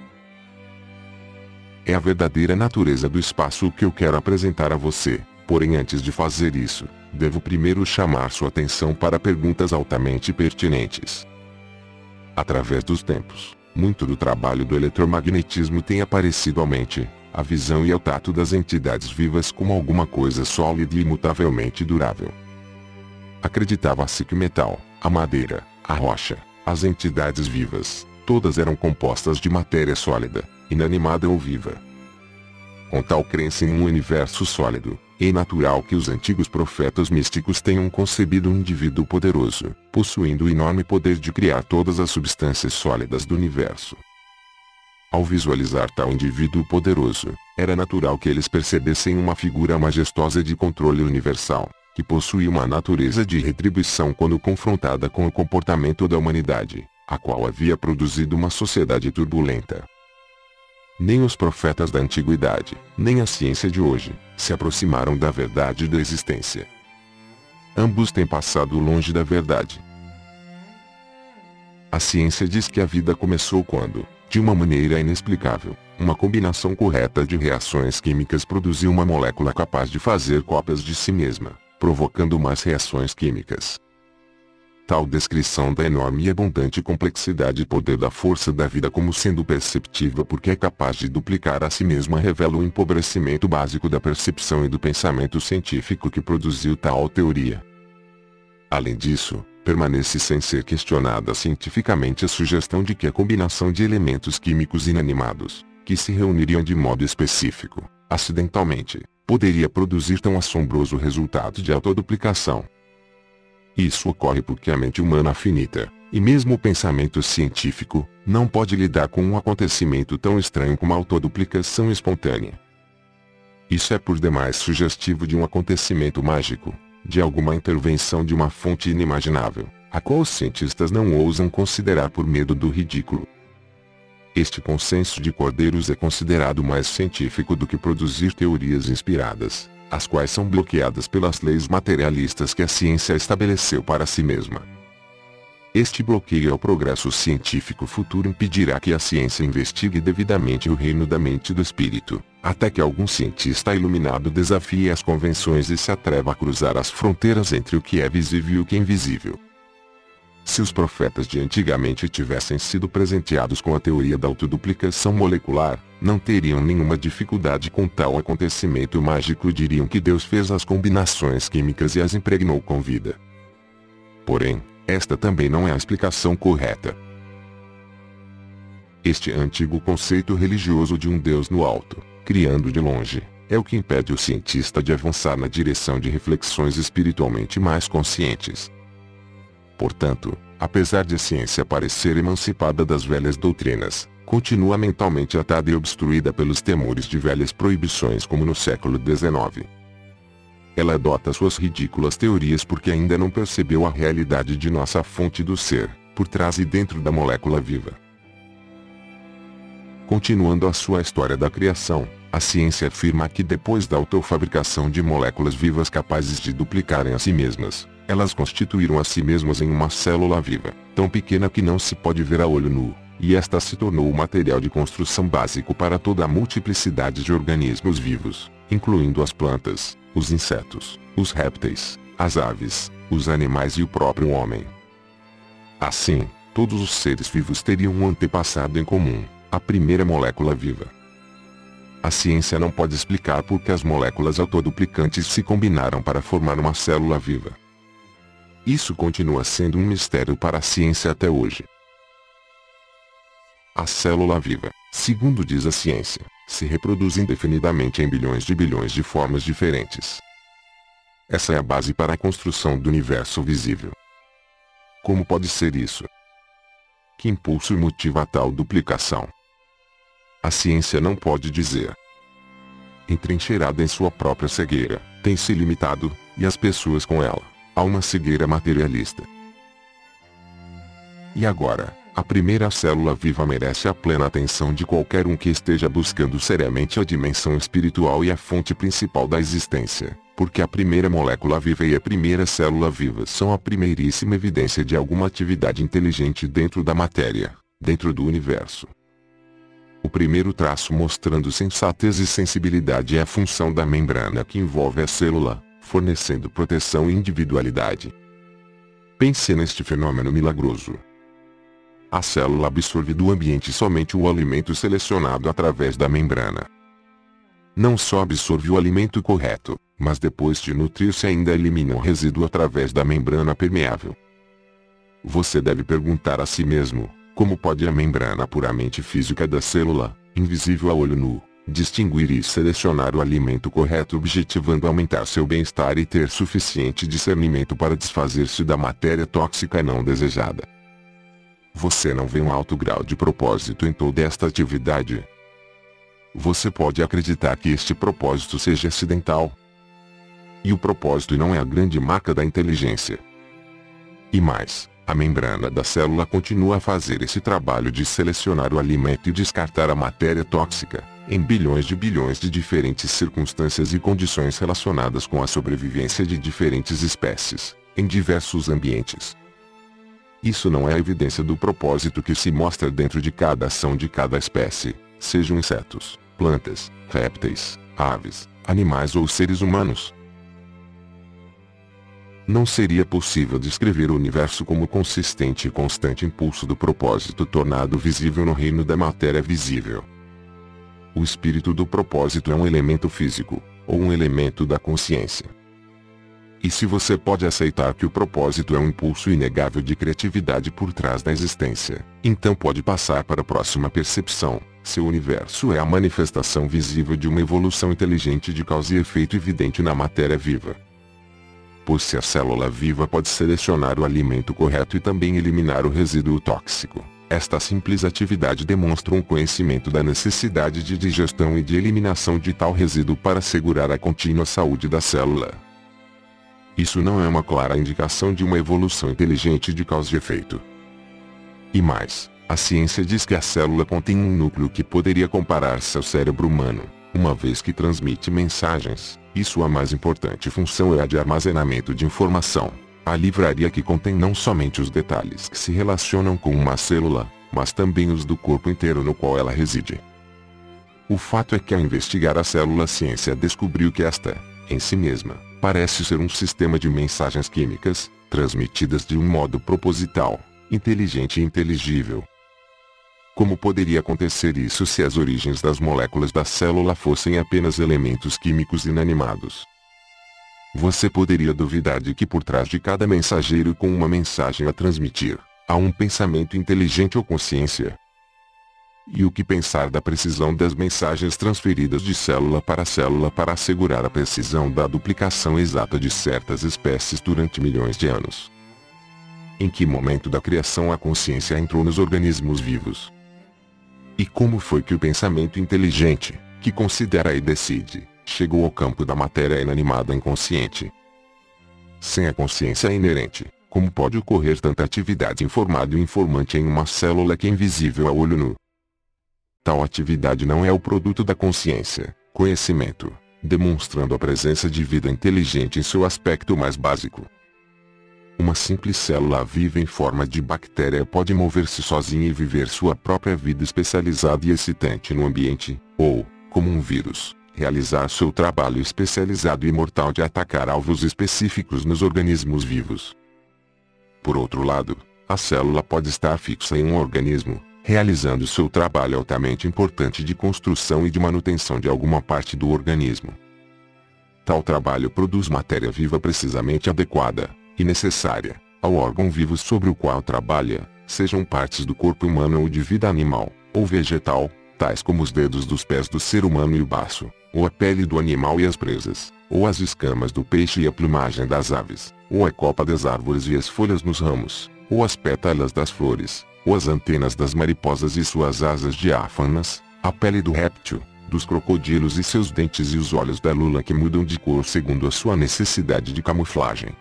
É a verdadeira natureza do espaço o que eu quero apresentar a você, porém antes de fazer isso, devo primeiro chamar sua atenção para perguntas altamente pertinentes. Através dos tempos, muito do trabalho do eletromagnetismo tem aparecido à mente, à visão e ao tato das entidades vivas como alguma coisa sólida e imutavelmente durável. Acreditava-se que o metal, a madeira, a rocha, as entidades vivas, todas eram compostas de matéria sólida, inanimada ou viva. Com tal crença em um universo sólido, é natural que os antigos profetas místicos tenham concebido um indivíduo poderoso, possuindo o enorme poder de criar todas as substâncias sólidas do universo. Ao visualizar tal indivíduo poderoso, era natural que eles percebessem uma figura majestosa de controle universal, que possui uma natureza de retribuição quando confrontada com o comportamento da humanidade, a qual havia produzido uma sociedade turbulenta. Nem os profetas da antiguidade, nem a ciência de hoje, se aproximaram da verdade da existência. Ambos têm passado longe da verdade. A ciência diz que a vida começou quando, de uma maneira inexplicável, uma combinação correta de reações químicas produziu uma molécula capaz de fazer cópias de si mesma, provocando mais reações químicas. Tal descrição da enorme e abundante complexidade e poder da força da vida como sendo perceptível porque é capaz de duplicar a si mesma revela o empobrecimento básico da percepção e do pensamento científico que produziu tal teoria. Além disso, permanece sem ser questionada cientificamente a sugestão de que a combinação de elementos químicos inanimados, que se reuniriam de modo específico, acidentalmente, poderia produzir tão assombroso resultado de autoduplicação. Isso ocorre porque a mente humana finita, e mesmo o pensamento científico, não pode lidar com um acontecimento tão estranho como a autoduplicação espontânea. Isso é por demais sugestivo de um acontecimento mágico, de alguma intervenção de uma fonte inimaginável, a qual os cientistas não ousam considerar por medo do ridículo. Este consenso de cordeiros é considerado mais científico do que produzir teorias inspiradas, as quais são bloqueadas pelas leis materialistas que a ciência estabeleceu para si mesma. Este bloqueio ao progresso científico futuro impedirá que a ciência investigue devidamente o reino da mente e do espírito, até que algum cientista iluminado desafie as convenções e se atreva a cruzar as fronteiras entre o que é visível e o que é invisível. Se os profetas de antigamente tivessem sido presenteados com a teoria da autoduplicação molecular, não teriam nenhuma dificuldade com tal acontecimento mágico e diriam que Deus fez as combinações químicas e as impregnou com vida. Porém, esta também não é a explicação correta. Este antigo conceito religioso de um Deus no alto, criando de longe, é o que impede o cientista de avançar na direção de reflexões espiritualmente mais conscientes. Portanto, apesar de a ciência parecer emancipada das velhas doutrinas, continua mentalmente atada e obstruída pelos temores de velhas proibições como no século XIX. Ela adota suas ridículas teorias porque ainda não percebeu a realidade de nossa fonte do ser, por trás e dentro da molécula viva. Continuando a sua história da criação, a ciência afirma que depois da autofabricação de moléculas vivas capazes de duplicarem a si mesmas, elas constituíram a si mesmas em uma célula viva, tão pequena que não se pode ver a olho nu, e esta se tornou o material de construção básico para toda a multiplicidade de organismos vivos, incluindo as plantas, os insetos, os répteis, as aves, os animais e o próprio homem. Assim, todos os seres vivos teriam um antepassado em comum, a primeira molécula viva. A ciência não pode explicar por que as moléculas autoduplicantes se combinaram para formar uma célula viva. Isso continua sendo um mistério para a ciência até hoje. A célula viva, segundo diz a ciência, se reproduz indefinidamente em bilhões de formas diferentes. Essa é a base para a construção do universo visível. Como pode ser isso? Que impulso motiva a tal duplicação? A ciência não pode dizer. Entrincheirada em sua própria cegueira, tem se limitado, e as pessoas com ela, a uma cegueira materialista. E agora, a primeira célula viva merece a plena atenção de qualquer um que esteja buscando seriamente a dimensão espiritual e a fonte principal da existência, porque a primeira molécula viva e a primeira célula viva são a primeiríssima evidência de alguma atividade inteligente dentro da matéria, dentro do universo. O primeiro traço mostrando sensatez e sensibilidade é a função da membrana que envolve a célula, fornecendo proteção e individualidade. Pense neste fenômeno milagroso. A célula absorve do ambiente somente o alimento selecionado através da membrana. Não só absorve o alimento correto, mas depois de nutrir-se ainda elimina o resíduo através da membrana permeável. Você deve perguntar a si mesmo, como pode a membrana puramente física da célula, invisível a olho nu, distinguir e selecionar o alimento correto objetivando aumentar seu bem-estar e ter suficiente discernimento para desfazer-se da matéria tóxica não desejada? Você não vê um alto grau de propósito em toda esta atividade? Você pode acreditar que este propósito seja acidental? E o propósito não é a grande marca da inteligência. E mais, a membrana da célula continua a fazer esse trabalho de selecionar o alimento e descartar a matéria tóxica, em bilhões de diferentes circunstâncias e condições relacionadas com a sobrevivência de diferentes espécies, em diversos ambientes. Isso não é a evidência do propósito que se mostra dentro de cada ação de cada espécie, sejam insetos, plantas, répteis, aves, animais ou seres humanos. Não seria possível descrever o universo como consistente e constante impulso do propósito tornado visível no reino da matéria visível. O espírito do propósito é um elemento físico, ou um elemento da consciência. E se você pode aceitar que o propósito é um impulso inegável de criatividade por trás da existência, então pode passar para a próxima percepção. Seu universo é a manifestação visível de uma evolução inteligente de causa e efeito evidente na matéria viva. Pois se a célula viva pode selecionar o alimento correto e também eliminar o resíduo tóxico, esta simples atividade demonstra um conhecimento da necessidade de digestão e de eliminação de tal resíduo para assegurar a contínua saúde da célula. Isso não é uma clara indicação de uma evolução inteligente de causa e efeito. E mais, a ciência diz que a célula contém um núcleo que poderia comparar-se ao cérebro humano, uma vez que transmite mensagens, e sua mais importante função é a de armazenamento de informação. A livraria que contém não somente os detalhes que se relacionam com uma célula, mas também os do corpo inteiro no qual ela reside. O fato é que ao investigar a célula, a ciência descobriu que esta, em si mesma, parece ser um sistema de mensagens químicas, transmitidas de um modo proposital, inteligente e inteligível. Como poderia acontecer isso se as origens das moléculas da célula fossem apenas elementos químicos inanimados? Você poderia duvidar de que por trás de cada mensageiro com uma mensagem a transmitir, há um pensamento inteligente ou consciência? E o que pensar da precisão das mensagens transferidas de célula para assegurar a precisão da duplicação exata de certas espécies durante milhões de anos? Em que momento da criação a consciência entrou nos organismos vivos? E como foi que o pensamento inteligente, que considera e decide, chegou ao campo da matéria inanimada inconsciente? Sem a consciência inerente, como pode ocorrer tanta atividade informada e informante em uma célula que é invisível a olho nu? Tal atividade não é o produto da consciência, conhecimento, demonstrando a presença de vida inteligente em seu aspecto mais básico. Uma simples célula viva em forma de bactéria pode mover-se sozinha e viver sua própria vida especializada e excitante no ambiente, ou, como um vírus, realizar seu trabalho especializado e mortal de atacar alvos específicos nos organismos vivos. Por outro lado, a célula pode estar fixa em um organismo, realizando seu trabalho altamente importante de construção e de manutenção de alguma parte do organismo. Tal trabalho produz matéria viva precisamente adequada e necessária ao órgão vivo sobre o qual trabalha, sejam partes do corpo humano ou de vida animal, ou vegetal, tais como os dedos dos pés do ser humano e o baço, ou a pele do animal e as presas, ou as escamas do peixe e a plumagem das aves, ou a copa das árvores e as folhas nos ramos, ou as pétalas das flores, ou as antenas das mariposas e suas asas diáfanas, a pele do réptil, dos crocodilos e seus dentes e os olhos da lula que mudam de cor segundo a sua necessidade de camuflagem.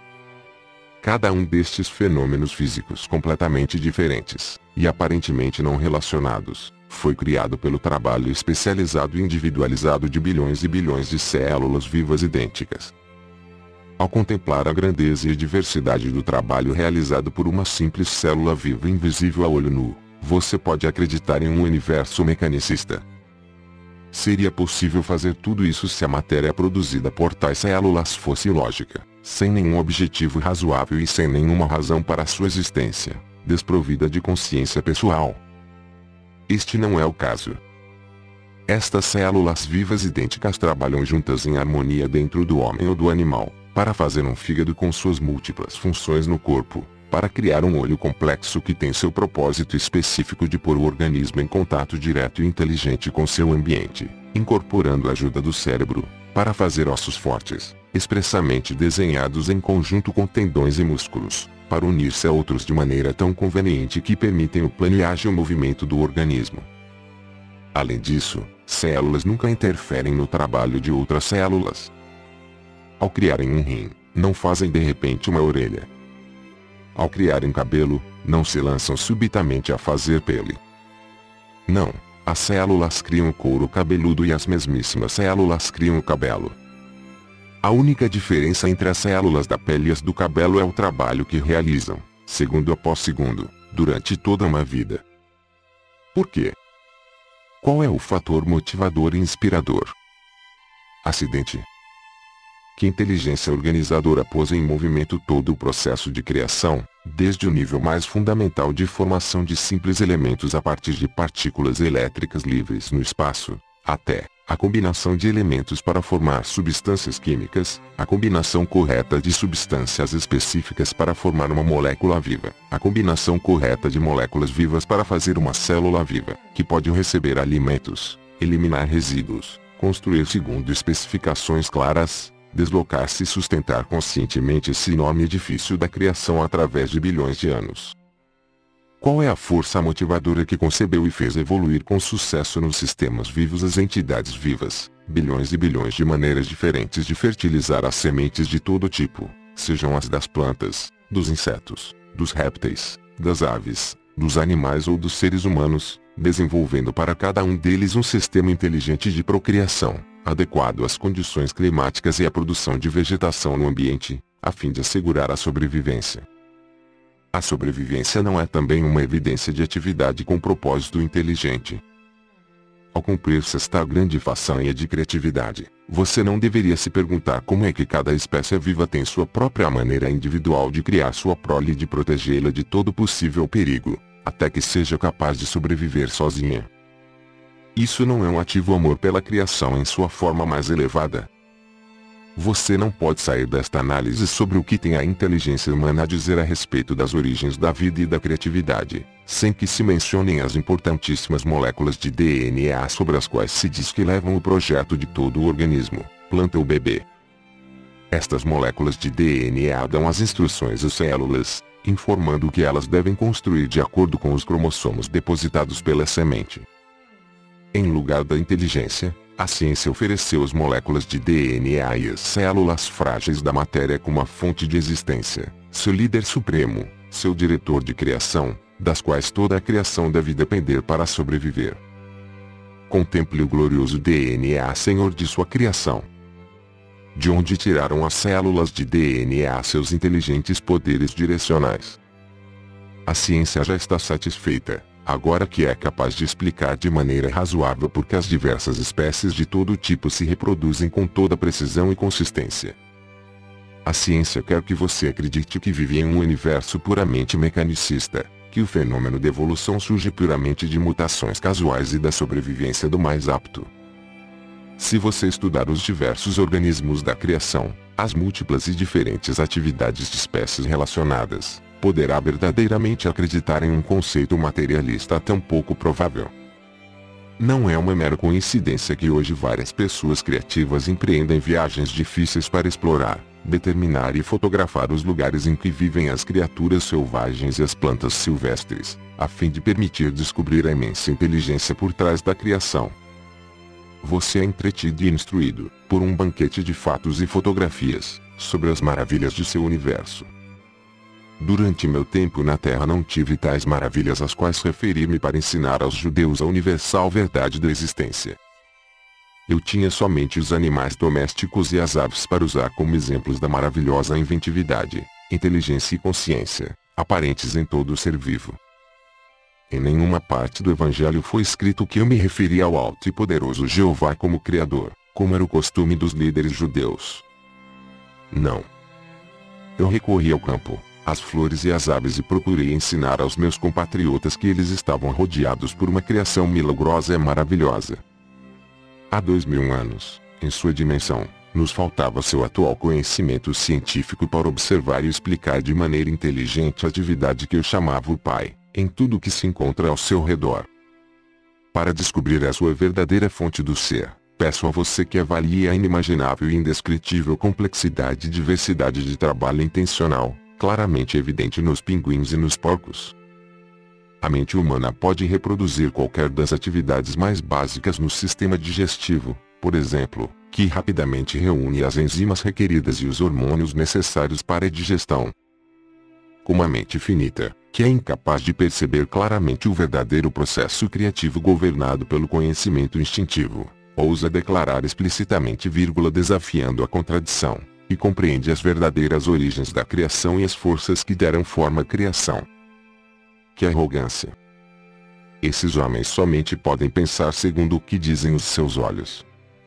Cada um destes fenômenos físicos completamente diferentes, e aparentemente não relacionados, foi criado pelo trabalho especializado e individualizado de bilhões e bilhões de células vivas idênticas. Ao contemplar a grandeza e diversidade do trabalho realizado por uma simples célula viva invisível a olho nu, você pode acreditar em um universo mecanicista. Seria possível fazer tudo isso se a matéria produzida por tais células fosse lógica, sem nenhum objetivo razoável e sem nenhuma razão para sua existência, desprovida de consciência pessoal. Este não é o caso. Estas células vivas idênticas trabalham juntas em harmonia dentro do homem ou do animal, para fazer um fígado com suas múltiplas funções no corpo, para criar um olho complexo que tem seu propósito específico de pôr o organismo em contato direto e inteligente com seu ambiente, incorporando a ajuda do cérebro, para fazer ossos fortes, expressamente desenhados em conjunto com tendões e músculos, para unir-se a outros de maneira tão conveniente que permitem o plano e ágil movimento do organismo. Além disso, células nunca interferem no trabalho de outras células. Ao criarem um rim, não fazem de repente uma orelha. Ao criarem cabelo, não se lançam subitamente a fazer pele. Não, as células criam o couro cabeludo e as mesmíssimas células criam o cabelo. A única diferença entre as células da pele e as do cabelo é o trabalho que realizam, segundo após segundo, durante toda uma vida. Por quê? Qual é o fator motivador e inspirador? Acidente. Que inteligência organizadora pôs em movimento todo o processo de criação, desde o nível mais fundamental de formação de simples elementos a partir de partículas elétricas livres no espaço, até a combinação de elementos para formar substâncias químicas, a combinação correta de substâncias específicas para formar uma molécula viva, a combinação correta de moléculas vivas para fazer uma célula viva, que pode receber alimentos, eliminar resíduos, construir segundo especificações claras, deslocar-se e sustentar conscientemente esse enorme edifício da criação através de bilhões de anos. Qual é a força motivadora que concebeu e fez evoluir com sucesso nos sistemas vivos as entidades vivas, bilhões e bilhões de maneiras diferentes de fertilizar as sementes de todo tipo, sejam as das plantas, dos insetos, dos répteis, das aves, dos animais ou dos seres humanos, desenvolvendo para cada um deles um sistema inteligente de procriação, adequado às condições climáticas e à produção de vegetação no ambiente, a fim de assegurar a sobrevivência. A sobrevivência não é também uma evidência de atividade com propósito inteligente? Ao cumprir-se esta grande façanha de criatividade, você não deveria se perguntar como é que cada espécie viva tem sua própria maneira individual de criar sua prole e de protegê-la de todo possível perigo, até que seja capaz de sobreviver sozinha. Isso não é um ativo amor pela criação em sua forma mais elevada? Você não pode sair desta análise sobre o que tem a inteligência humana a dizer a respeito das origens da vida e da criatividade, sem que se mencionem as importantíssimas moléculas de DNA sobre as quais se diz que levam o projeto de todo o organismo, planta ou bebê. Estas moléculas de DNA dão as instruções às células, informando o que elas devem construir de acordo com os cromossomos depositados pela semente. Em lugar da inteligência, a ciência ofereceu as moléculas de DNA e as células frágeis da matéria como a fonte de existência, seu líder supremo, seu diretor de criação, das quais toda a criação deve depender para sobreviver. Contemple o glorioso DNA, Senhor de sua criação. De onde tiraram as células de DNA seus inteligentes poderes direcionais? A ciência já está satisfeita, agora que é capaz de explicar de maneira razoável por que as diversas espécies de todo tipo se reproduzem com toda precisão e consistência. A ciência quer que você acredite que vive em um universo puramente mecanicista, que o fenômeno da evolução surge puramente de mutações casuais e da sobrevivência do mais apto. Se você estudar os diversos organismos da criação, as múltiplas e diferentes atividades de espécies relacionadas, poderá verdadeiramente acreditar em um conceito materialista tão pouco provável. Não é uma mera coincidência que hoje várias pessoas criativas empreendem viagens difíceis para explorar, determinar e fotografar os lugares em que vivem as criaturas selvagens e as plantas silvestres, a fim de permitir descobrir a imensa inteligência por trás da criação. Você é entretido e instruído, por um banquete de fatos e fotografias, sobre as maravilhas de seu universo. Durante meu tempo na Terra não tive tais maravilhas às quais referi-me para ensinar aos judeus a universal verdade da existência. Eu tinha somente os animais domésticos e as aves para usar como exemplos da maravilhosa inventividade, inteligência e consciência, aparentes em todo ser vivo. Em nenhuma parte do Evangelho foi escrito que eu me referia ao alto e poderoso Jeová como Criador, como era o costume dos líderes judeus. Não. Eu recorri ao campo, às flores e às aves e procurei ensinar aos meus compatriotas que eles estavam rodeados por uma criação milagrosa e maravilhosa. Há 2000 anos, em sua dimensão, nos faltava seu atual conhecimento científico para observar e explicar de maneira inteligente a atividade que eu chamava o Pai, em tudo o que se encontra ao seu redor. Para descobrir a sua verdadeira fonte do ser, peço a você que avalie a inimaginável e indescritível complexidade e diversidade de trabalho intencional, claramente evidente nos pinguins e nos porcos. A mente humana pode reproduzir qualquer das atividades mais básicas no sistema digestivo, por exemplo, que rapidamente reúne as enzimas requeridas e os hormônios necessários para a digestão. Com uma mente finita, que é incapaz de perceber claramente o verdadeiro processo criativo governado pelo conhecimento instintivo, ousa declarar explicitamente, desafiando a contradição, e compreende as verdadeiras origens da criação e as forças que deram forma à criação. Que arrogância! Esses homens somente podem pensar segundo o que dizem os seus olhos.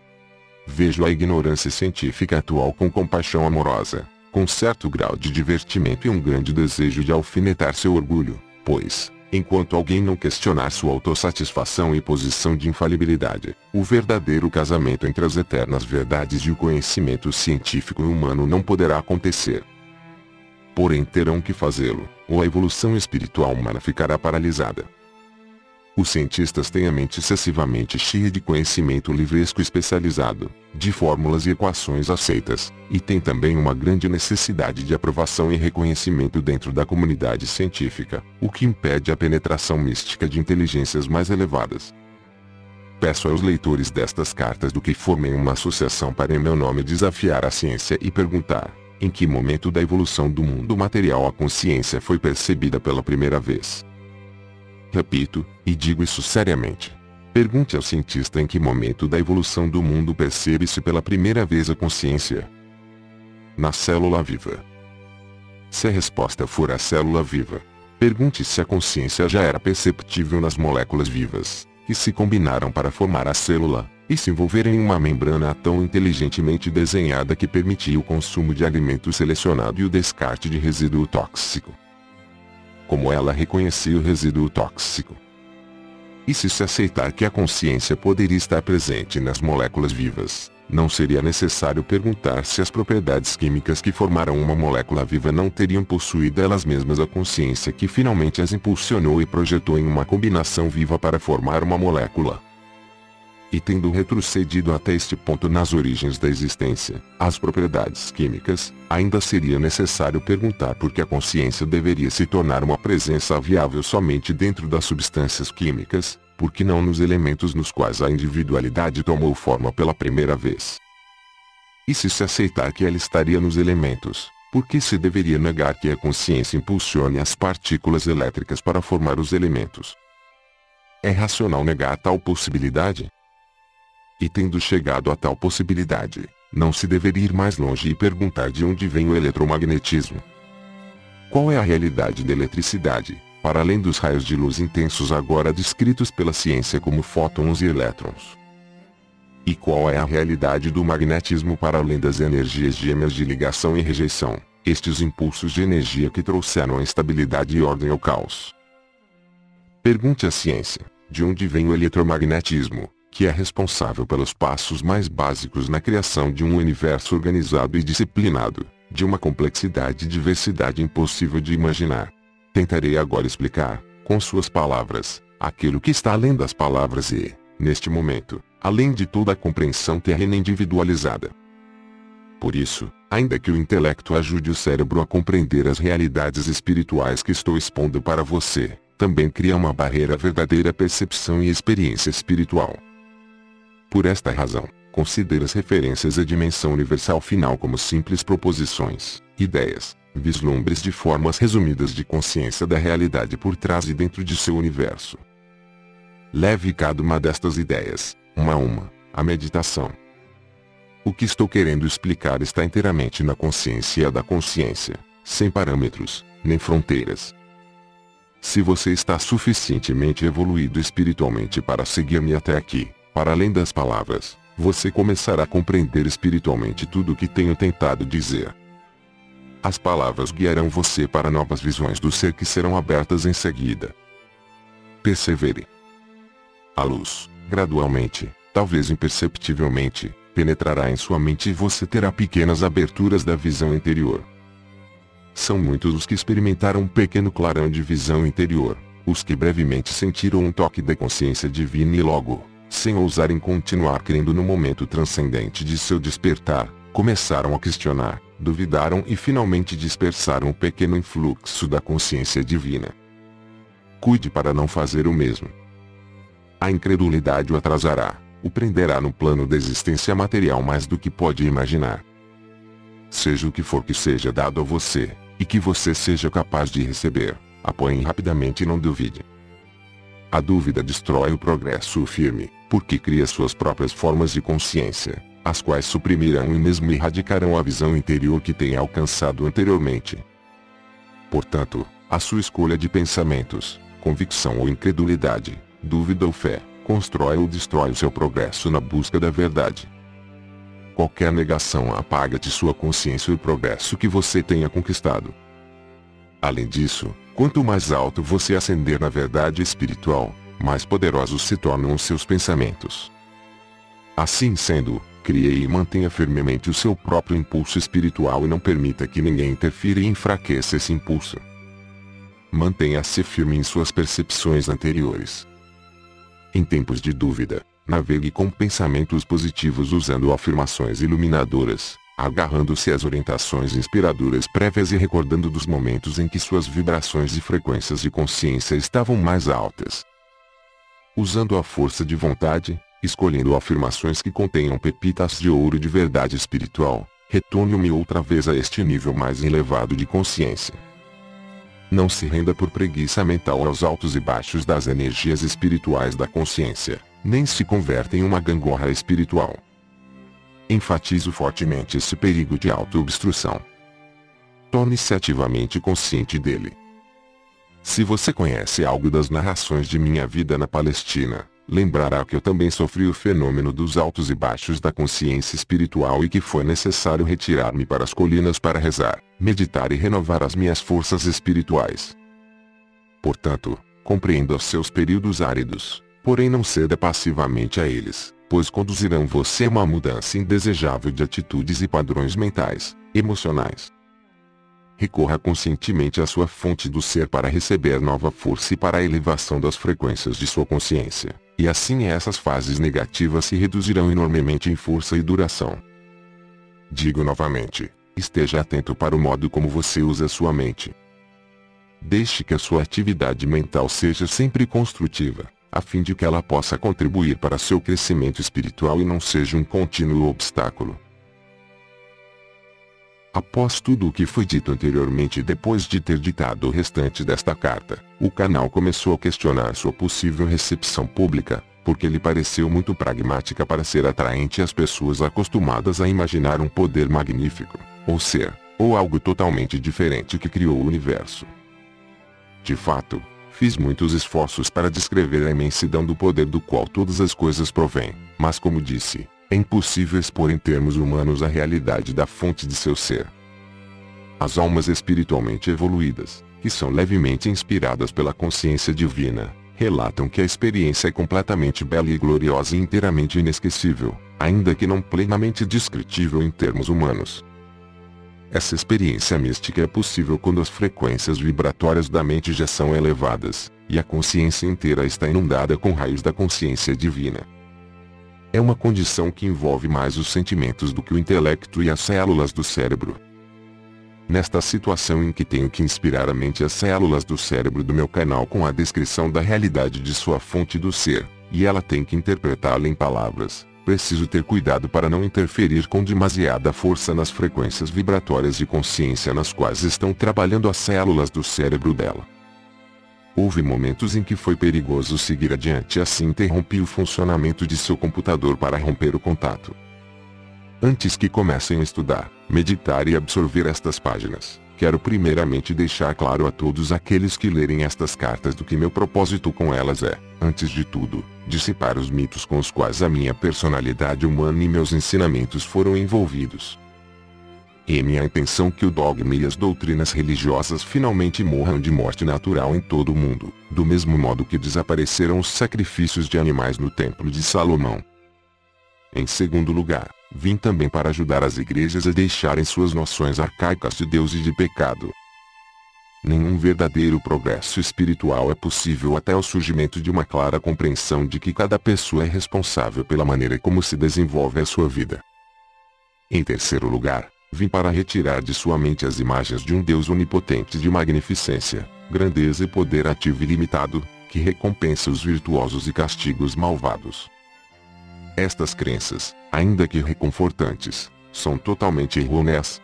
Vejo a ignorância científica atual com compaixão amorosa, com certo grau de divertimento e um grande desejo de alfinetar seu orgulho, pois, enquanto alguém não questionar sua autossatisfação e posição de infalibilidade, o verdadeiro casamento entre as eternas verdades e o conhecimento científico e humano não poderá acontecer. Porém terão que fazê-lo, ou a evolução espiritual humana ficará paralisada. Os cientistas têm a mente excessivamente cheia de conhecimento livresco especializado, de fórmulas e equações aceitas, e têm também uma grande necessidade de aprovação e reconhecimento dentro da comunidade científica, o que impede a penetração mística de inteligências mais elevadas. Peço aos leitores destas cartas do que formem uma associação para em meu nome desafiar a ciência e perguntar, em que momento da evolução do mundo material a consciência foi percebida pela primeira vez. Repito, e digo isso seriamente. Pergunte ao cientista em que momento da evolução do mundo percebe-se pela primeira vez a consciência. Na célula viva. Se a resposta for a célula viva, pergunte se a consciência já era perceptível nas moléculas vivas, que se combinaram para formar a célula, e se envolverem em uma membrana tão inteligentemente desenhada que permitia o consumo de alimento selecionado e o descarte de resíduo tóxico. Como ela reconhecia o resíduo tóxico. E se aceitar que a consciência poderia estar presente nas moléculas vivas, não seria necessário perguntar se as propriedades químicas que formaram uma molécula viva não teriam possuído elas mesmas a consciência que finalmente as impulsionou e projetou em uma combinação viva para formar uma molécula. E tendo retrocedido até este ponto nas origens da existência, as propriedades químicas, ainda seria necessário perguntar por que a consciência deveria se tornar uma presença viável somente dentro das substâncias químicas, por que não nos elementos nos quais a individualidade tomou forma pela primeira vez. E se aceitar que ela estaria nos elementos, por que se deveria negar que a consciência impulsione as partículas elétricas para formar os elementos? É racional negar tal possibilidade? E tendo chegado a tal possibilidade, não se deveria ir mais longe e perguntar de onde vem o eletromagnetismo. Qual é a realidade da eletricidade, para além dos raios de luz intensos agora descritos pela ciência como fótons e elétrons? E qual é a realidade do magnetismo para além das energias gêmeas de ligação e rejeição, estes impulsos de energia que trouxeram a instabilidade e ordem ao caos? Pergunte à ciência, de onde vem o eletromagnetismo, que é responsável pelos passos mais básicos na criação de um universo organizado e disciplinado, de uma complexidade e diversidade impossível de imaginar. Tentarei agora explicar, com suas palavras, aquilo que está além das palavras e, neste momento, além de toda a compreensão terrena individualizada. Por isso, ainda que o intelecto ajude o cérebro a compreender as realidades espirituais que estou expondo para você, também cria uma barreira à verdadeira percepção e experiência espiritual. Por esta razão, considere as referências à dimensão universal final como simples proposições, ideias, vislumbres de formas resumidas de consciência da realidade por trás e dentro de seu universo. Leve cada uma destas ideias, uma a uma, à meditação. O que estou querendo explicar está inteiramente na consciência da consciência, sem parâmetros, nem fronteiras. Se você está suficientemente evoluído espiritualmente para seguir-me até aqui, para além das palavras, você começará a compreender espiritualmente tudo o que tenho tentado dizer. As palavras guiarão você para novas visões do ser que serão abertas em seguida. Persevere. A luz, gradualmente, talvez imperceptivelmente, penetrará em sua mente e você terá pequenas aberturas da visão interior. São muitos os que experimentaram um pequeno clarão de visão interior, os que brevemente sentiram um toque da consciência divina e logo, sem ousarem continuar crendo no momento transcendente de seu despertar, começaram a questionar, duvidaram e finalmente dispersaram o pequeno influxo da consciência divina. Cuide para não fazer o mesmo. A incredulidade o atrasará, o prenderá no plano da existência material mais do que pode imaginar. Seja o que for que seja dado a você, e que você seja capaz de receber, apoie rapidamente e não duvide. A dúvida destrói o progresso firme, porque cria suas próprias formas de consciência, as quais suprimirão e mesmo erradicarão a visão interior que tem alcançado anteriormente. Portanto, a sua escolha de pensamentos, convicção ou incredulidade, dúvida ou fé, constrói ou destrói o seu progresso na busca da verdade. Qualquer negação apaga de sua consciência o progresso que você tenha conquistado. Além disso, quanto mais alto você ascender na verdade espiritual, mais poderosos se tornam os seus pensamentos. Assim sendo, crie e mantenha firmemente o seu próprio impulso espiritual e não permita que ninguém interfira e enfraqueça esse impulso. Mantenha-se firme em suas percepções anteriores. Em tempos de dúvida, navegue com pensamentos positivos usando afirmações iluminadoras, agarrando-se às orientações inspiradoras prévias e recordando dos momentos em que suas vibrações e frequências de consciência estavam mais altas. Usando a força de vontade, escolhendo afirmações que contenham pepitas de ouro de verdade espiritual, retorne-me outra vez a este nível mais elevado de consciência. Não se renda por preguiça mental aos altos e baixos das energias espirituais da consciência, nem se converta em uma gangorra espiritual. Enfatizo fortemente esse perigo de autoobstrução. Torne-se ativamente consciente dele. Se você conhece algo das narrações de minha vida na Palestina, lembrará que eu também sofri o fenômeno dos altos e baixos da consciência espiritual e que foi necessário retirar-me para as colinas para rezar, meditar e renovar as minhas forças espirituais. Portanto, compreenda os seus períodos áridos, porém não ceda passivamente a eles, pois conduzirão você a uma mudança indesejável de atitudes e padrões mentais, emocionais. Recorra conscientemente à sua fonte do ser para receber nova força e para a elevação das frequências de sua consciência, e assim essas fases negativas se reduzirão enormemente em força e duração. Digo novamente, esteja atento para o modo como você usa sua mente. Deixe que a sua atividade mental seja sempre construtiva, a fim de que ela possa contribuir para seu crescimento espiritual e não seja um contínuo obstáculo. Após tudo o que foi dito anteriormente e depois de ter ditado o restante desta carta, o canal começou a questionar sua possível recepção pública, porque lhe pareceu muito pragmática para ser atraente às pessoas acostumadas a imaginar um poder magnífico, ou ser, ou algo totalmente diferente que criou o universo. De fato, fiz muitos esforços para descrever a imensidão do poder do qual todas as coisas provêm, mas como disse, é impossível expor em termos humanos a realidade da fonte de seu ser. As almas espiritualmente evoluídas, que são levemente inspiradas pela consciência divina, relatam que a experiência é completamente bela e gloriosa e inteiramente inesquecível, ainda que não plenamente descritível em termos humanos. Essa experiência mística é possível quando as frequências vibratórias da mente já são elevadas, e a consciência inteira está inundada com raios da consciência divina. É uma condição que envolve mais os sentimentos do que o intelecto e as células do cérebro. Nesta situação em que tenho que inspirar a mente e as células do cérebro do meu canal com a descrição da realidade de sua fonte do ser, e ela tem que interpretá-la em palavras, preciso ter cuidado para não interferir com demasiada força nas frequências vibratórias de consciência nas quais estão trabalhando as células do cérebro dela. Houve momentos em que foi perigoso seguir adiante e assim interrompi o funcionamento de seu computador para romper o contato. Antes que comecem a estudar, meditar e absorver estas páginas, quero primeiramente deixar claro a todos aqueles que lerem estas cartas do que meu propósito com elas é, antes de tudo, dissipar os mitos com os quais a minha personalidade humana e meus ensinamentos foram envolvidos. É minha intenção que o dogma e as doutrinas religiosas finalmente morram de morte natural em todo o mundo, do mesmo modo que desapareceram os sacrifícios de animais no Templo de Salomão. Em segundo lugar, vim também para ajudar as igrejas a deixarem suas noções arcaicas de Deus e de pecado. Nenhum verdadeiro progresso espiritual é possível até o surgimento de uma clara compreensão de que cada pessoa é responsável pela maneira como se desenvolve a sua vida. Em terceiro lugar, vim para retirar de sua mente as imagens de um Deus onipotente de magnificência, grandeza e poder ativo e ilimitado, que recompensa os virtuosos e castiga os malvados. Estas crenças, ainda que reconfortantes, são totalmente errôneas.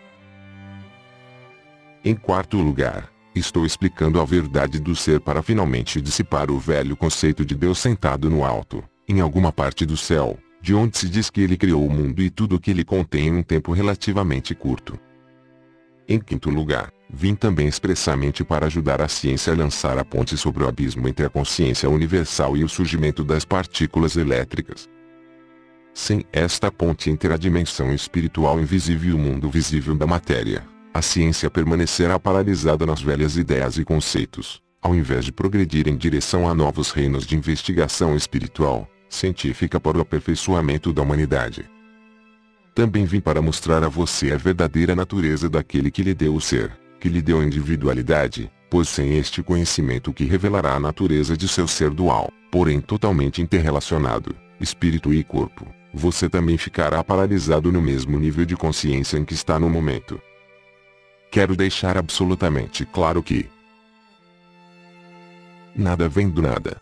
Em quarto lugar, estou explicando a verdade do ser para finalmente dissipar o velho conceito de Deus sentado no alto, em alguma parte do céu, de onde se diz que ele criou o mundo e tudo o que ele contém em um tempo relativamente curto. Em quinto lugar, vim também expressamente para ajudar a ciência a lançar a ponte sobre o abismo entre a consciência universal e o surgimento das partículas elétricas. Sem esta ponte entre a dimensão espiritual invisível e o mundo visível da matéria, a ciência permanecerá paralisada nas velhas ideias e conceitos, ao invés de progredir em direção a novos reinos de investigação espiritual, científica para o aperfeiçoamento da humanidade. Também vim para mostrar a você a verdadeira natureza daquele que lhe deu o ser, que lhe deu a individualidade, pois sem este conhecimento que revelará a natureza de seu ser dual, porém totalmente interrelacionado, espírito e corpo, você também ficará paralisado no mesmo nível de consciência em que está no momento. Quero deixar absolutamente claro que nada vem do nada.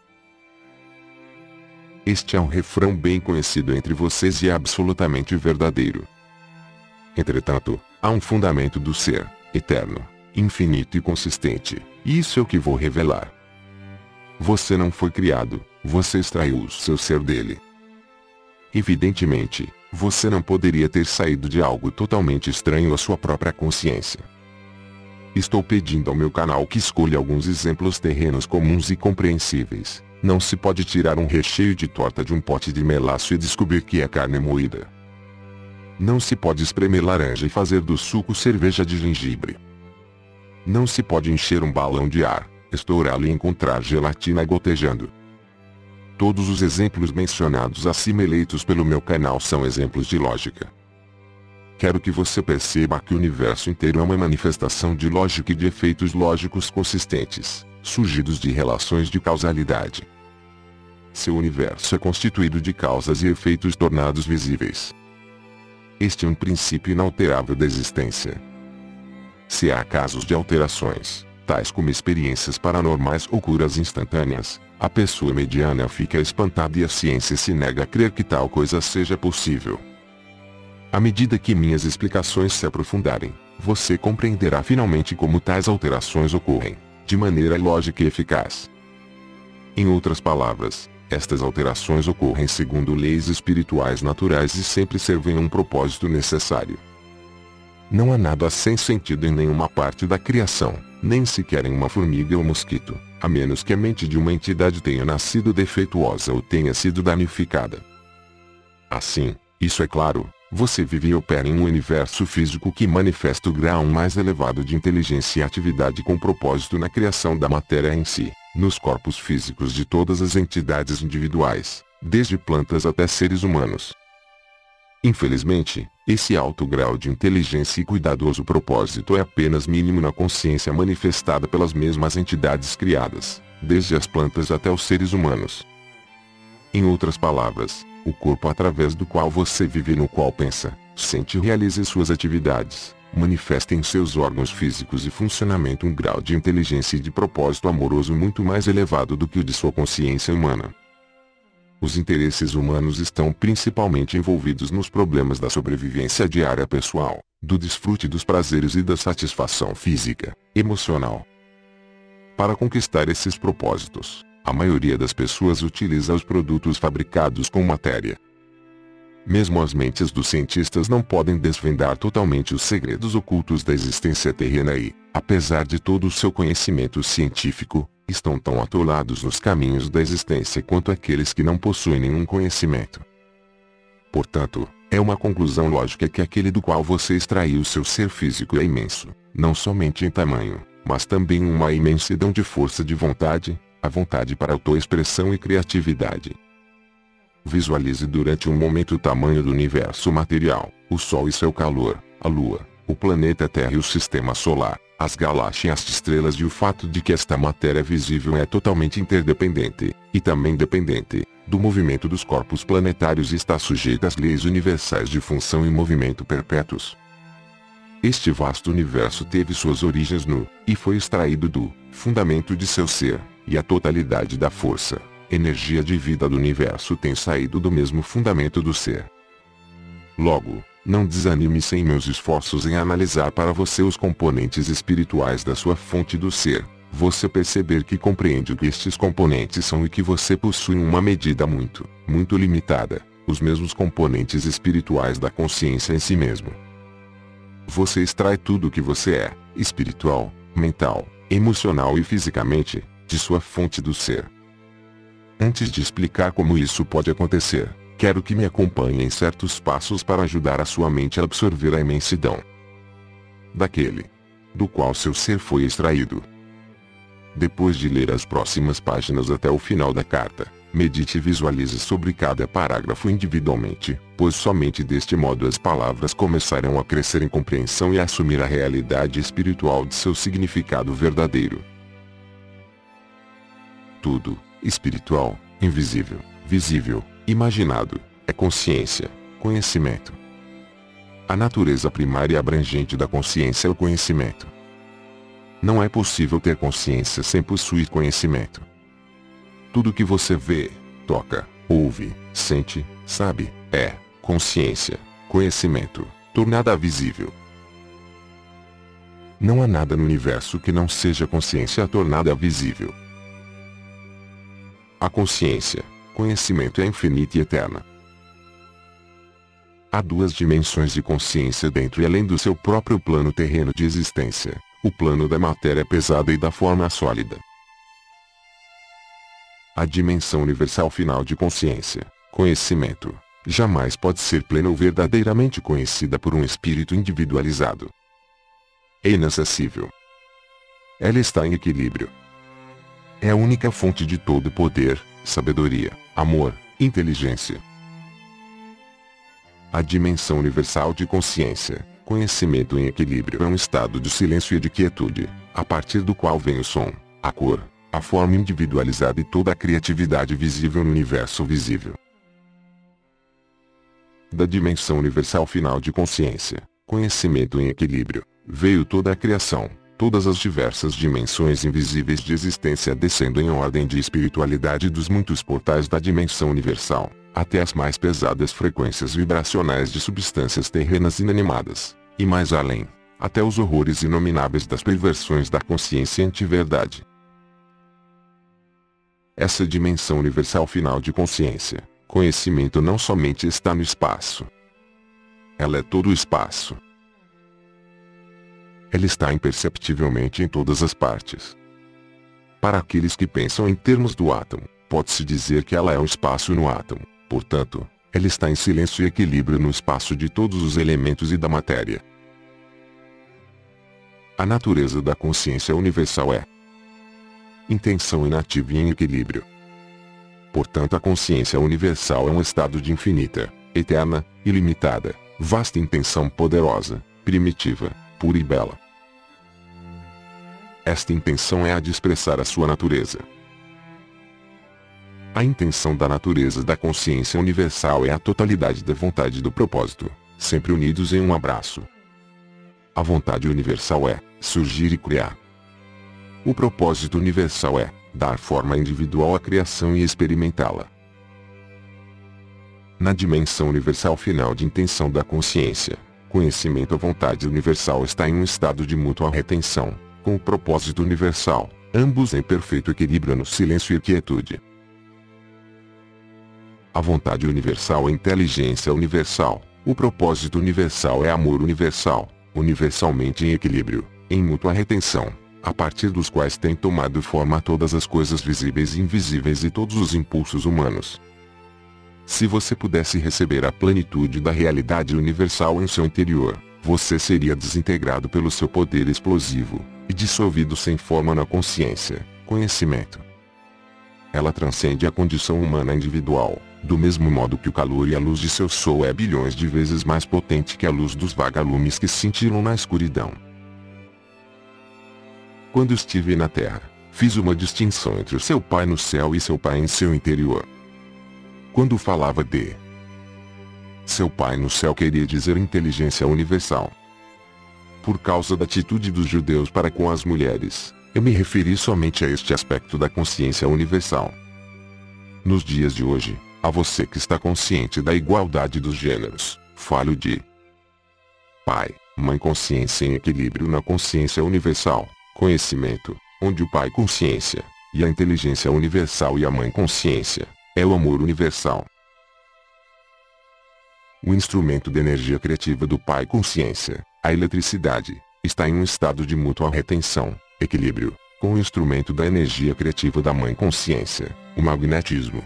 Este é um refrão bem conhecido entre vocês e é absolutamente verdadeiro. Entretanto, há um fundamento do ser, eterno, infinito e consistente, e isso é o que vou revelar. Você não foi criado, você extraiu o seu ser dele. Evidentemente, você não poderia ter saído de algo totalmente estranho à sua própria consciência. Estou pedindo ao meu canal que escolha alguns exemplos terrenos comuns e compreensíveis. Não se pode tirar um recheio de torta de um pote de melaço e descobrir que é carne moída. Não se pode espremer laranja e fazer do suco cerveja de gengibre. Não se pode encher um balão de ar, estourá-lo e encontrar gelatina gotejando. Todos os exemplos mencionados acima eleitos pelo meu canal são exemplos de lógica. Quero que você perceba que o universo inteiro é uma manifestação de lógica e de efeitos lógicos consistentes, surgidos de relações de causalidade. Seu universo é constituído de causas e efeitos tornados visíveis. Este é um princípio inalterável da existência. Se há casos de alterações, tais como experiências paranormais ou curas instantâneas, a pessoa mediana fica espantada e a ciência se nega a crer que tal coisa seja possível. À medida que minhas explicações se aprofundarem, você compreenderá finalmente como tais alterações ocorrem, de maneira lógica e eficaz. Em outras palavras, estas alterações ocorrem segundo leis espirituais naturais e sempre servem a um propósito necessário. Não há nada sem sentido em nenhuma parte da criação, nem sequer em uma formiga ou mosquito, a menos que a mente de uma entidade tenha nascido defeituosa ou tenha sido danificada. Assim, isso é claro, você vive e opera em um universo físico que manifesta o grau mais elevado de inteligência e atividade com propósito na criação da matéria em si, nos corpos físicos de todas as entidades individuais, desde plantas até seres humanos. Infelizmente, esse alto grau de inteligência e cuidadoso propósito é apenas mínimo na consciência manifestada pelas mesmas entidades criadas, desde as plantas até os seres humanos. Em outras palavras, o corpo através do qual você vive e no qual pensa, sente e realiza suas atividades, manifesta em seus órgãos físicos e funcionamento um grau de inteligência e de propósito amoroso muito mais elevado do que o de sua consciência humana. Os interesses humanos estão principalmente envolvidos nos problemas da sobrevivência diária pessoal, do desfrute dos prazeres e da satisfação física, emocional. Para conquistar esses propósitos, a maioria das pessoas utiliza os produtos fabricados com matéria. Mesmo as mentes dos cientistas não podem desvendar totalmente os segredos ocultos da existência terrena e, apesar de todo o seu conhecimento científico, estão tão atolados nos caminhos da existência quanto aqueles que não possuem nenhum conhecimento. Portanto, é uma conclusão lógica que aquele do qual você extraiu seu ser físico é imenso, não somente em tamanho, mas também em uma imensidão de força de vontade, a vontade para autoexpressão e criatividade. Visualize durante um momento o tamanho do universo material, o Sol e seu calor, a Lua, o planeta Terra e o Sistema Solar, as galáxias e as estrelas e o fato de que esta matéria visível é totalmente interdependente, e também dependente, do movimento dos corpos planetários e está sujeita às leis universais de função e movimento perpétuos. Este vasto universo teve suas origens no, e foi extraído do, fundamento de seu ser, e a totalidade da força, energia de vida do universo tem saído do mesmo fundamento do ser. Logo, não desanime sem meus esforços em analisar para você os componentes espirituais da sua fonte do ser, você perceber que compreende o que estes componentes são e que você possui uma medida muito limitada, os mesmos componentes espirituais da consciência em si mesmo. Você extrai tudo o que você é, espiritual, mental, emocional e fisicamente, de sua fonte do ser. Antes de explicar como isso pode acontecer, quero que me acompanhe em certos passos para ajudar a sua mente a absorver a imensidão daquele do qual seu ser foi extraído. Depois de ler as próximas páginas até o final da carta, medite e visualize sobre cada parágrafo individualmente, pois somente deste modo as palavras começarão a crescer em compreensão e a assumir a realidade espiritual de seu significado verdadeiro. Tudo, espiritual, invisível, visível, imaginado, é consciência, conhecimento. A natureza primária e abrangente da consciência é o conhecimento. Não é possível ter consciência sem possuir conhecimento. Tudo que você vê, toca, ouve, sente, sabe, é consciência, conhecimento, tornada visível. Não há nada no universo que não seja consciência tornada visível. A consciência, conhecimento é infinita e eterna. Há duas dimensões de consciência dentro e além do seu próprio plano terreno de existência, o plano da matéria pesada e da forma sólida. A dimensão universal final de consciência, conhecimento, jamais pode ser plena ou verdadeiramente conhecida por um espírito individualizado. É inacessível. Ela está em equilíbrio. É a única fonte de todo poder, sabedoria, amor, inteligência. A dimensão universal de consciência, conhecimento em equilíbrio é um estado de silêncio e de quietude, a partir do qual vem o som, a cor, a forma individualizada e toda a criatividade visível no universo visível. Da dimensão universal final de consciência, conhecimento em equilíbrio, veio toda a criação, todas as diversas dimensões invisíveis de existência descendo em ordem de espiritualidade dos muitos portais da dimensão universal, até as mais pesadas frequências vibracionais de substâncias terrenas inanimadas, e mais além, até os horrores inomináveis das perversões da consciência anti-verdade. Essa dimensão universal final de consciência, conhecimento não somente está no espaço. Ela é todo o espaço. Ela está imperceptivelmente em todas as partes. Para aqueles que pensam em termos do átomo, pode-se dizer que ela é o espaço no átomo, portanto, ela está em silêncio e equilíbrio no espaço de todos os elementos e da matéria. A natureza da consciência universal é intenção inativa e em equilíbrio. Portanto, a consciência universal é um estado de infinita, eterna, ilimitada, vasta intenção poderosa, primitiva, pura e bela. Esta intenção é a de expressar a sua natureza. A intenção da natureza da consciência universal é a totalidade da vontade e do propósito, sempre unidos em um abraço. A vontade universal é surgir e criar. O propósito universal é dar forma individual à criação e experimentá-la. Na dimensão universal final de intenção da consciência, conhecimento, a vontade universal está em um estado de mútua retenção, com o propósito universal, ambos em perfeito equilíbrio no silêncio e quietude. A vontade universal é inteligência universal, o propósito universal é amor universal, universalmente em equilíbrio, em mútua retenção, a partir dos quais tem tomado forma todas as coisas visíveis e invisíveis e todos os impulsos humanos. Se você pudesse receber a plenitude da realidade universal em seu interior, você seria desintegrado pelo seu poder explosivo, e dissolvido sem forma na consciência, conhecimento. Ela transcende a condição humana individual, do mesmo modo que o calor e a luz de seu sol é bilhões de vezes mais potente que a luz dos vagalumes que cintilam na escuridão. Quando estive na Terra, fiz uma distinção entre o seu Pai no céu e seu Pai em seu interior. Quando falava de seu Pai no céu, queria dizer inteligência universal. Por causa da atitude dos judeus para com as mulheres, eu me referi somente a este aspecto da consciência universal. Nos dias de hoje, a você que está consciente da igualdade dos gêneros, falo de Pai, Mãe consciência em equilíbrio na consciência universal, conhecimento, onde o Pai consciência, e a inteligência universal e a Mãe consciência, é o amor universal. O instrumento de energia criativa do Pai consciência, a eletricidade, está em um estado de mútua retenção, equilíbrio, com o instrumento da energia criativa da Mãe consciência, o magnetismo.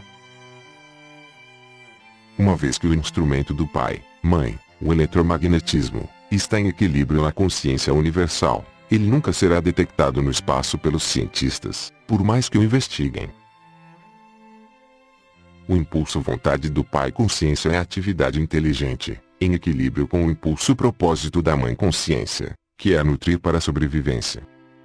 Uma vez que o instrumento do Pai, Mãe, o eletromagnetismo, está em equilíbrio na consciência universal, ele nunca será detectado no espaço pelos cientistas, por mais que o investiguem. O impulso vontade do Pai consciência é a atividade inteligente, em equilíbrio com o impulso propósito da Mãe consciência, que é nutrir para a sobrevivência.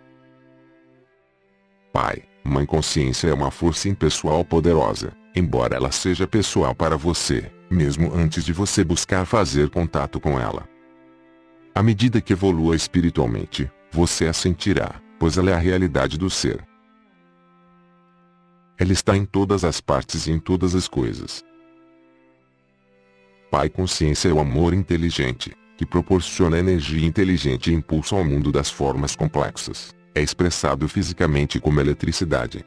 Pai, Mãe consciência é uma força impessoal poderosa, embora ela seja pessoal para você, mesmo antes de você buscar fazer contato com ela. À medida que evolua espiritualmente, você a sentirá, pois ela é a realidade do ser. Ela está em todas as partes e em todas as coisas. Pai consciência é o amor inteligente, que proporciona energia inteligente e impulso ao mundo das formas complexas. É expressado fisicamente como eletricidade.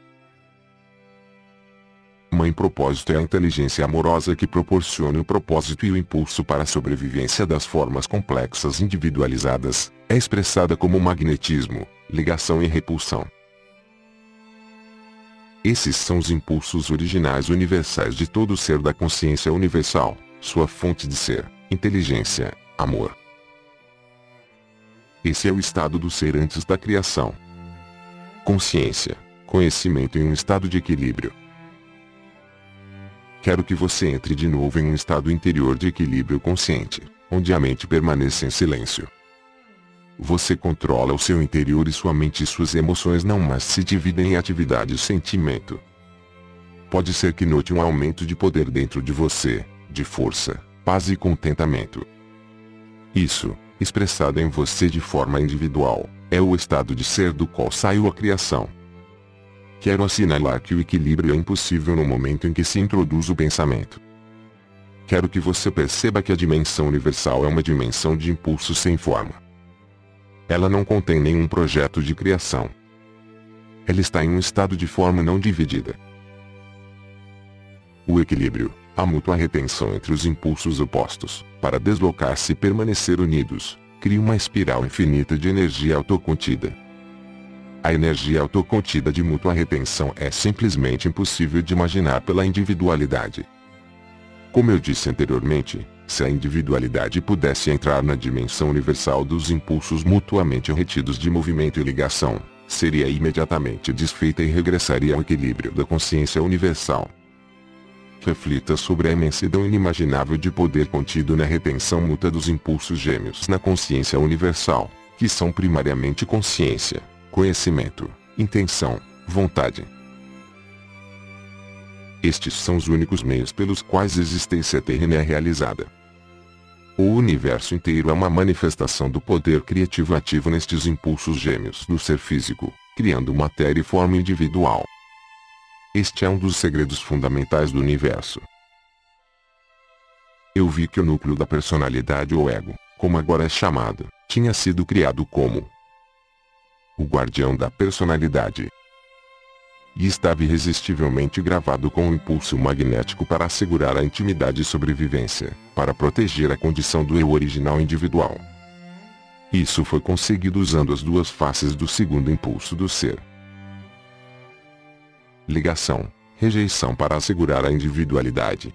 Mãe propósito é a inteligência amorosa que proporciona o propósito e o impulso para a sobrevivência das formas complexas individualizadas, é expressada como magnetismo, ligação e repulsão. Esses são os impulsos originais universais de todo ser da consciência universal, sua fonte de ser, inteligência, amor. Esse é o estado do ser antes da criação. Consciência, conhecimento em um estado de equilíbrio. Quero que você entre de novo em um estado interior de equilíbrio consciente, onde a mente permaneça em silêncio. Você controla o seu interior e sua mente e suas emoções não mais se dividem em atividade e sentimento. Pode ser que note um aumento de poder dentro de você, de força, paz e contentamento. Isso, expressado em você de forma individual, é o estado de ser do qual saiu a criação. Quero assinalar que o equilíbrio é impossível no momento em que se introduz o pensamento. Quero que você perceba que a dimensão universal é uma dimensão de impulso sem forma. Ela não contém nenhum projeto de criação. Ela está em um estado de forma não dividida. O equilíbrio, a mútua retenção entre os impulsos opostos, para deslocar-se e permanecer unidos, cria uma espiral infinita de energia autocontida. A energia autocontida de mútua retenção é simplesmente impossível de imaginar pela individualidade. Como eu disse anteriormente, se a individualidade pudesse entrar na dimensão universal dos impulsos mutuamente retidos de movimento e ligação, seria imediatamente desfeita e regressaria ao equilíbrio da consciência universal. Reflita sobre a imensidão inimaginável de poder contido na retenção mútua dos impulsos gêmeos na consciência universal, que são primariamente consciência, conhecimento, intenção, vontade. Estes são os únicos meios pelos quais a existência terrena é realizada. O universo inteiro é uma manifestação do poder criativo ativo nestes impulsos gêmeos do ser físico, criando matéria e forma individual. Este é um dos segredos fundamentais do universo. Eu vi que o núcleo da personalidade ou ego, como agora é chamado, tinha sido criado como o guardião da personalidade. E estava irresistivelmente gravado com um impulso magnético para assegurar a intimidade e sobrevivência, para proteger a condição do eu original individual. Isso foi conseguido usando as duas faces do segundo impulso do ser. Ligação, rejeição para assegurar a individualidade.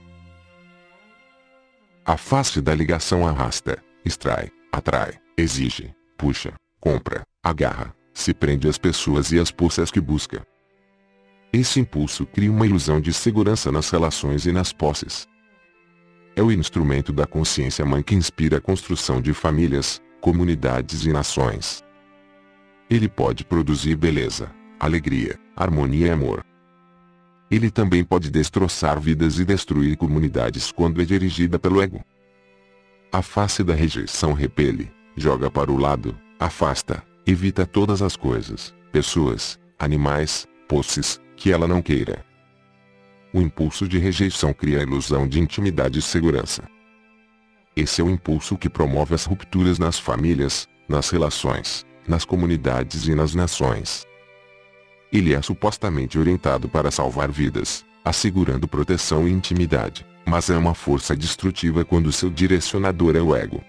A face da ligação arrasta, extrai, atrai, exige, puxa, compra, agarra, se prende às pessoas e às poças que busca. Esse impulso cria uma ilusão de segurança nas relações e nas posses. É o instrumento da consciência mãe que inspira a construção de famílias, comunidades e nações. Ele pode produzir beleza, alegria, harmonia e amor. Ele também pode destroçar vidas e destruir comunidades quando é dirigida pelo ego. A face da rejeição repele, joga para o lado, afasta, evita todas as coisas, pessoas, animais, posses, que ela não queira. O impulso de rejeição cria a ilusão de intimidade e segurança. Esse é o impulso que promove as rupturas nas famílias, nas relações, nas comunidades e nas nações. Ele é supostamente orientado para salvar vidas, assegurando proteção e intimidade, mas é uma força destrutiva quando seu direcionador é o ego.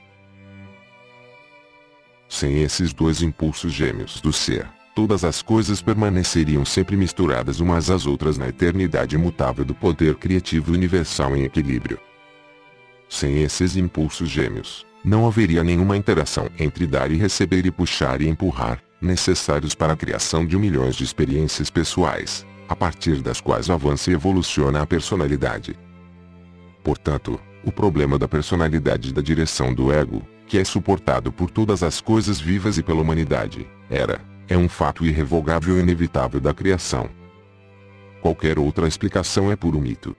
Sem esses dois impulsos gêmeos do ser, todas as coisas permaneceriam sempre misturadas umas às outras na eternidade imutável do poder criativo universal em equilíbrio. Sem esses impulsos gêmeos, não haveria nenhuma interação entre dar e receber e puxar e empurrar, necessários para a criação de milhões de experiências pessoais, a partir das quais avança e evoluciona a personalidade. Portanto, o problema da personalidade da direção do ego, que é suportado por todas as coisas vivas e pela humanidade, é um fato irrevogável e inevitável da criação. Qualquer outra explicação é puro mito.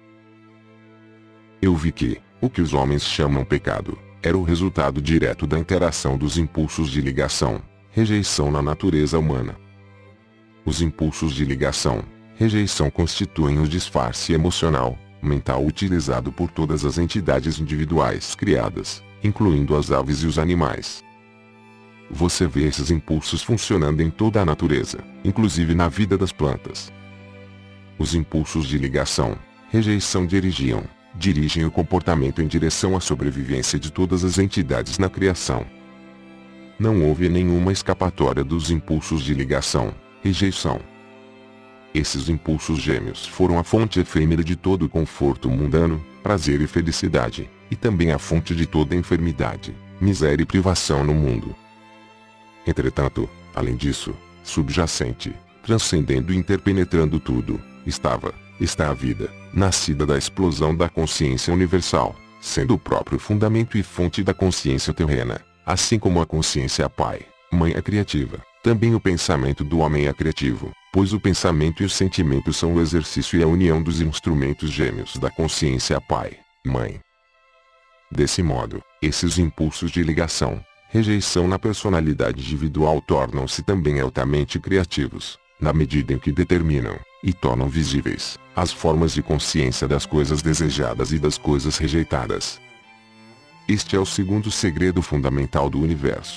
Eu vi que, o que os homens chamam pecado, era o resultado direto da interação dos impulsos de ligação, rejeição na natureza humana. Os impulsos de ligação, rejeição constituem o disfarce emocional, mental utilizado por todas as entidades individuais criadas, incluindo as aves e os animais. Você vê esses impulsos funcionando em toda a natureza, inclusive na vida das plantas. Os impulsos de ligação, rejeição dirigem o comportamento em direção à sobrevivência de todas as entidades na criação. Não houve nenhuma escapatória dos impulsos de ligação, rejeição. Esses impulsos gêmeos foram a fonte efêmera de todo o conforto mundano, prazer e felicidade, e também a fonte de toda enfermidade, miséria e privação no mundo. Entretanto, além disso, subjacente, transcendendo e interpenetrando tudo, está a vida, nascida da explosão da consciência universal, sendo o próprio fundamento e fonte da consciência terrena, assim como a consciência Pai, Mãe é criativa. Também o pensamento do homem é criativo, pois o pensamento e o sentimento são o exercício e a união dos instrumentos gêmeos da consciência Pai, Mãe. Desse modo, esses impulsos de ligação, rejeição na personalidade individual tornam-se também altamente criativos, na medida em que determinam, e tornam visíveis, as formas de consciência das coisas desejadas e das coisas rejeitadas. Este é o segundo segredo fundamental do universo.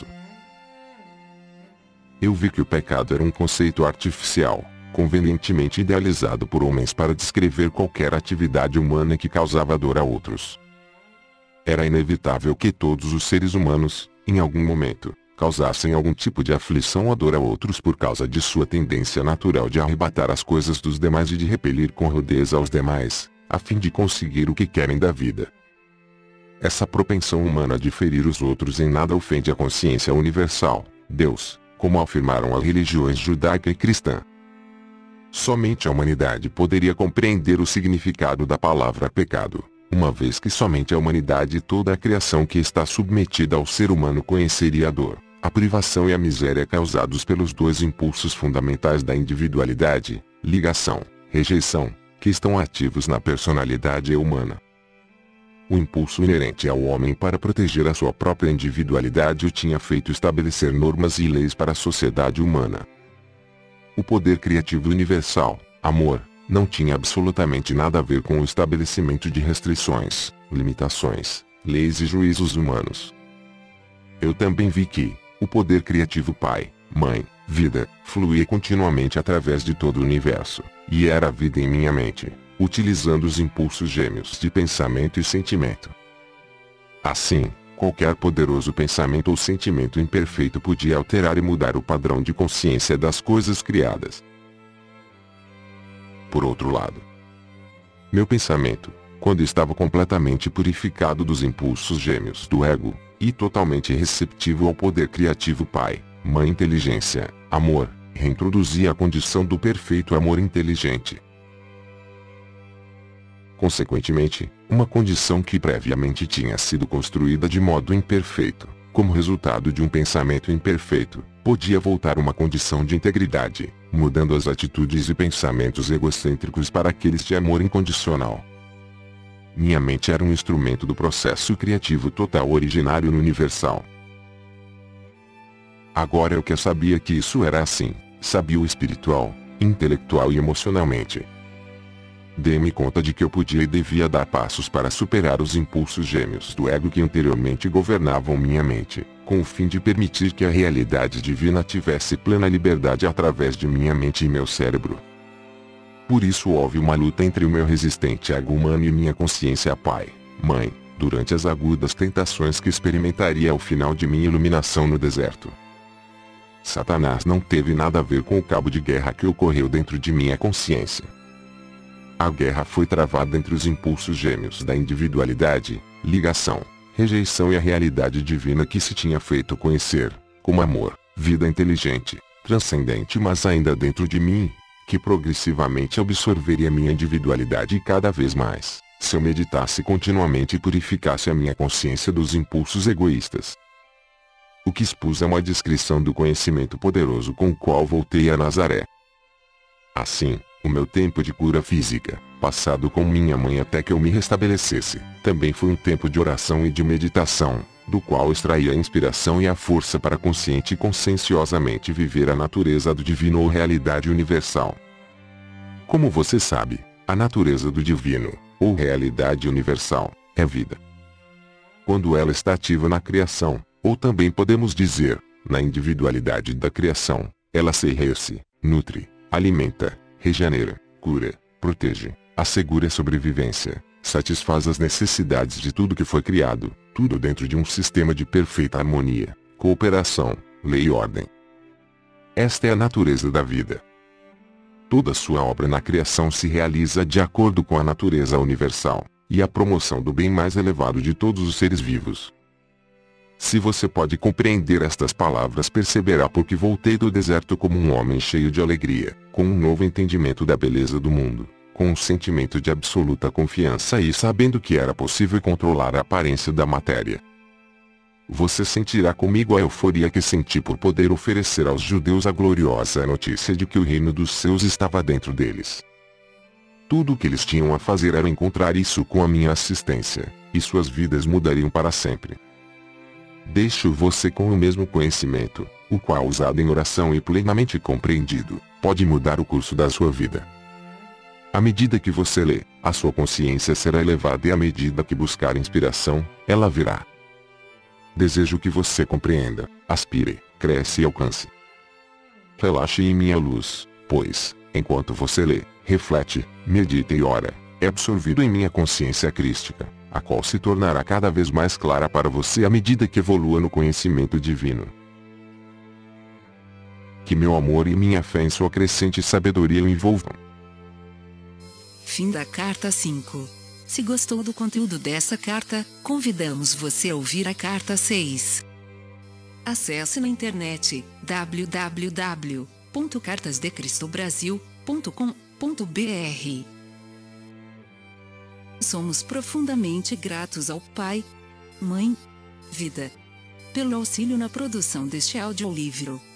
Eu vi que o pecado era um conceito artificial, convenientemente idealizado por homens para descrever qualquer atividade humana que causava dor a outros. Era inevitável que todos os seres humanos, em algum momento, causassem algum tipo de aflição ou dor a outros por causa de sua tendência natural de arrebatar as coisas dos demais e de repelir com rudeza aos demais, a fim de conseguir o que querem da vida. Essa propensão humana de ferir os outros em nada ofende a consciência universal, Deus, como afirmaram as religiões judaica e cristã. Somente a humanidade poderia compreender o significado da palavra pecado, uma vez que somente a humanidade e toda a criação que está submetida ao ser humano conheceria a dor, a privação e a miséria causados pelos dois impulsos fundamentais da individualidade, ligação, rejeição, que estão ativos na personalidade humana. O impulso inerente ao homem para proteger a sua própria individualidade o tinha feito estabelecer normas e leis para a sociedade humana. O poder criativo universal, amor, não tinha absolutamente nada a ver com o estabelecimento de restrições, limitações, leis e juízos humanos. Eu também vi que, o poder criativo Pai, Mãe, Vida, fluía continuamente através de todo o universo, e era a vida em minha mente, utilizando os impulsos gêmeos de pensamento e sentimento. Assim, qualquer poderoso pensamento ou sentimento imperfeito podia alterar e mudar o padrão de consciência das coisas criadas. Por outro lado, meu pensamento, quando estava completamente purificado dos impulsos gêmeos do ego, e totalmente receptivo ao poder criativo Pai, Mãe Inteligência, Amor, reintroduzia a condição do perfeito amor inteligente. Consequentemente, uma condição que previamente tinha sido construída de modo imperfeito, como resultado de um pensamento imperfeito, podia voltar a uma condição de integridade, mudando as atitudes e pensamentos egocêntricos para aqueles de amor incondicional. Minha mente era um instrumento do processo criativo total originário no universal. Agora eu que sabia que isso era assim, sabia o espiritual, intelectual e emocionalmente. Dei-me conta de que eu podia e devia dar passos para superar os impulsos gêmeos do ego que anteriormente governavam minha mente, com o fim de permitir que a realidade divina tivesse plena liberdade através de minha mente e meu cérebro. Por isso houve uma luta entre o meu resistente ego humano e minha consciência pai, mãe, durante as agudas tentações que experimentaria ao final de minha iluminação no deserto. Satanás não teve nada a ver com o cabo de guerra que ocorreu dentro de minha consciência. A guerra foi travada entre os impulsos gêmeos da individualidade, ligação, rejeição e a realidade divina que se tinha feito conhecer, como amor, vida inteligente, transcendente mas ainda dentro de mim, que progressivamente absorveria minha individualidade cada vez mais, se eu meditasse continuamente e purificasse a minha consciência dos impulsos egoístas. O que expus é uma descrição do conhecimento poderoso com o qual voltei a Nazaré. Assim, o meu tempo de cura física, passado com minha mãe até que eu me restabelecesse, também foi um tempo de oração e de meditação, do qual extraí a inspiração e a força para consciente e conscienciosamente viver a natureza do divino ou realidade universal. Como você sabe, a natureza do divino, ou realidade universal, é vida. Quando ela está ativa na criação, ou também podemos dizer, na individualidade da criação, ela se reerce, nutre, alimenta, regenera, cura, protege, assegura a sobrevivência, satisfaz as necessidades de tudo que foi criado, tudo dentro de um sistema de perfeita harmonia, cooperação, lei e ordem. Esta é a natureza da vida. Toda sua obra na criação se realiza de acordo com a natureza universal, e a promoção do bem mais elevado de todos os seres vivos. Se você pode compreender estas palavras, perceberá porque voltei do deserto como um homem cheio de alegria, com um novo entendimento da beleza do mundo, com um sentimento de absoluta confiança e sabendo que era possível controlar a aparência da matéria. Você sentirá comigo a euforia que senti por poder oferecer aos judeus a gloriosa notícia de que o reino dos céus estava dentro deles. Tudo o que eles tinham a fazer era encontrar isso com a minha assistência, e suas vidas mudariam para sempre. Deixo você com o mesmo conhecimento, o qual usado em oração e plenamente compreendido, pode mudar o curso da sua vida. À medida que você lê, a sua consciência será elevada e à medida que buscar inspiração, ela virá. Desejo que você compreenda, aspire, cresça e alcance. Relaxe em minha luz, pois, enquanto você lê, reflete, medita e ora, é absorvido em minha consciência crística, a qual se tornará cada vez mais clara para você à medida que evolua no conhecimento divino. Que meu amor e minha fé em sua crescente sabedoria o envolvam. Fim da carta 5. Se gostou do conteúdo dessa carta, convidamos você a ouvir a carta 6. Acesse na internet www.cartasdecristobrasil.com.br. Somos profundamente gratos ao Pai, Mãe, Vida, pelo auxílio na produção deste audiolivro.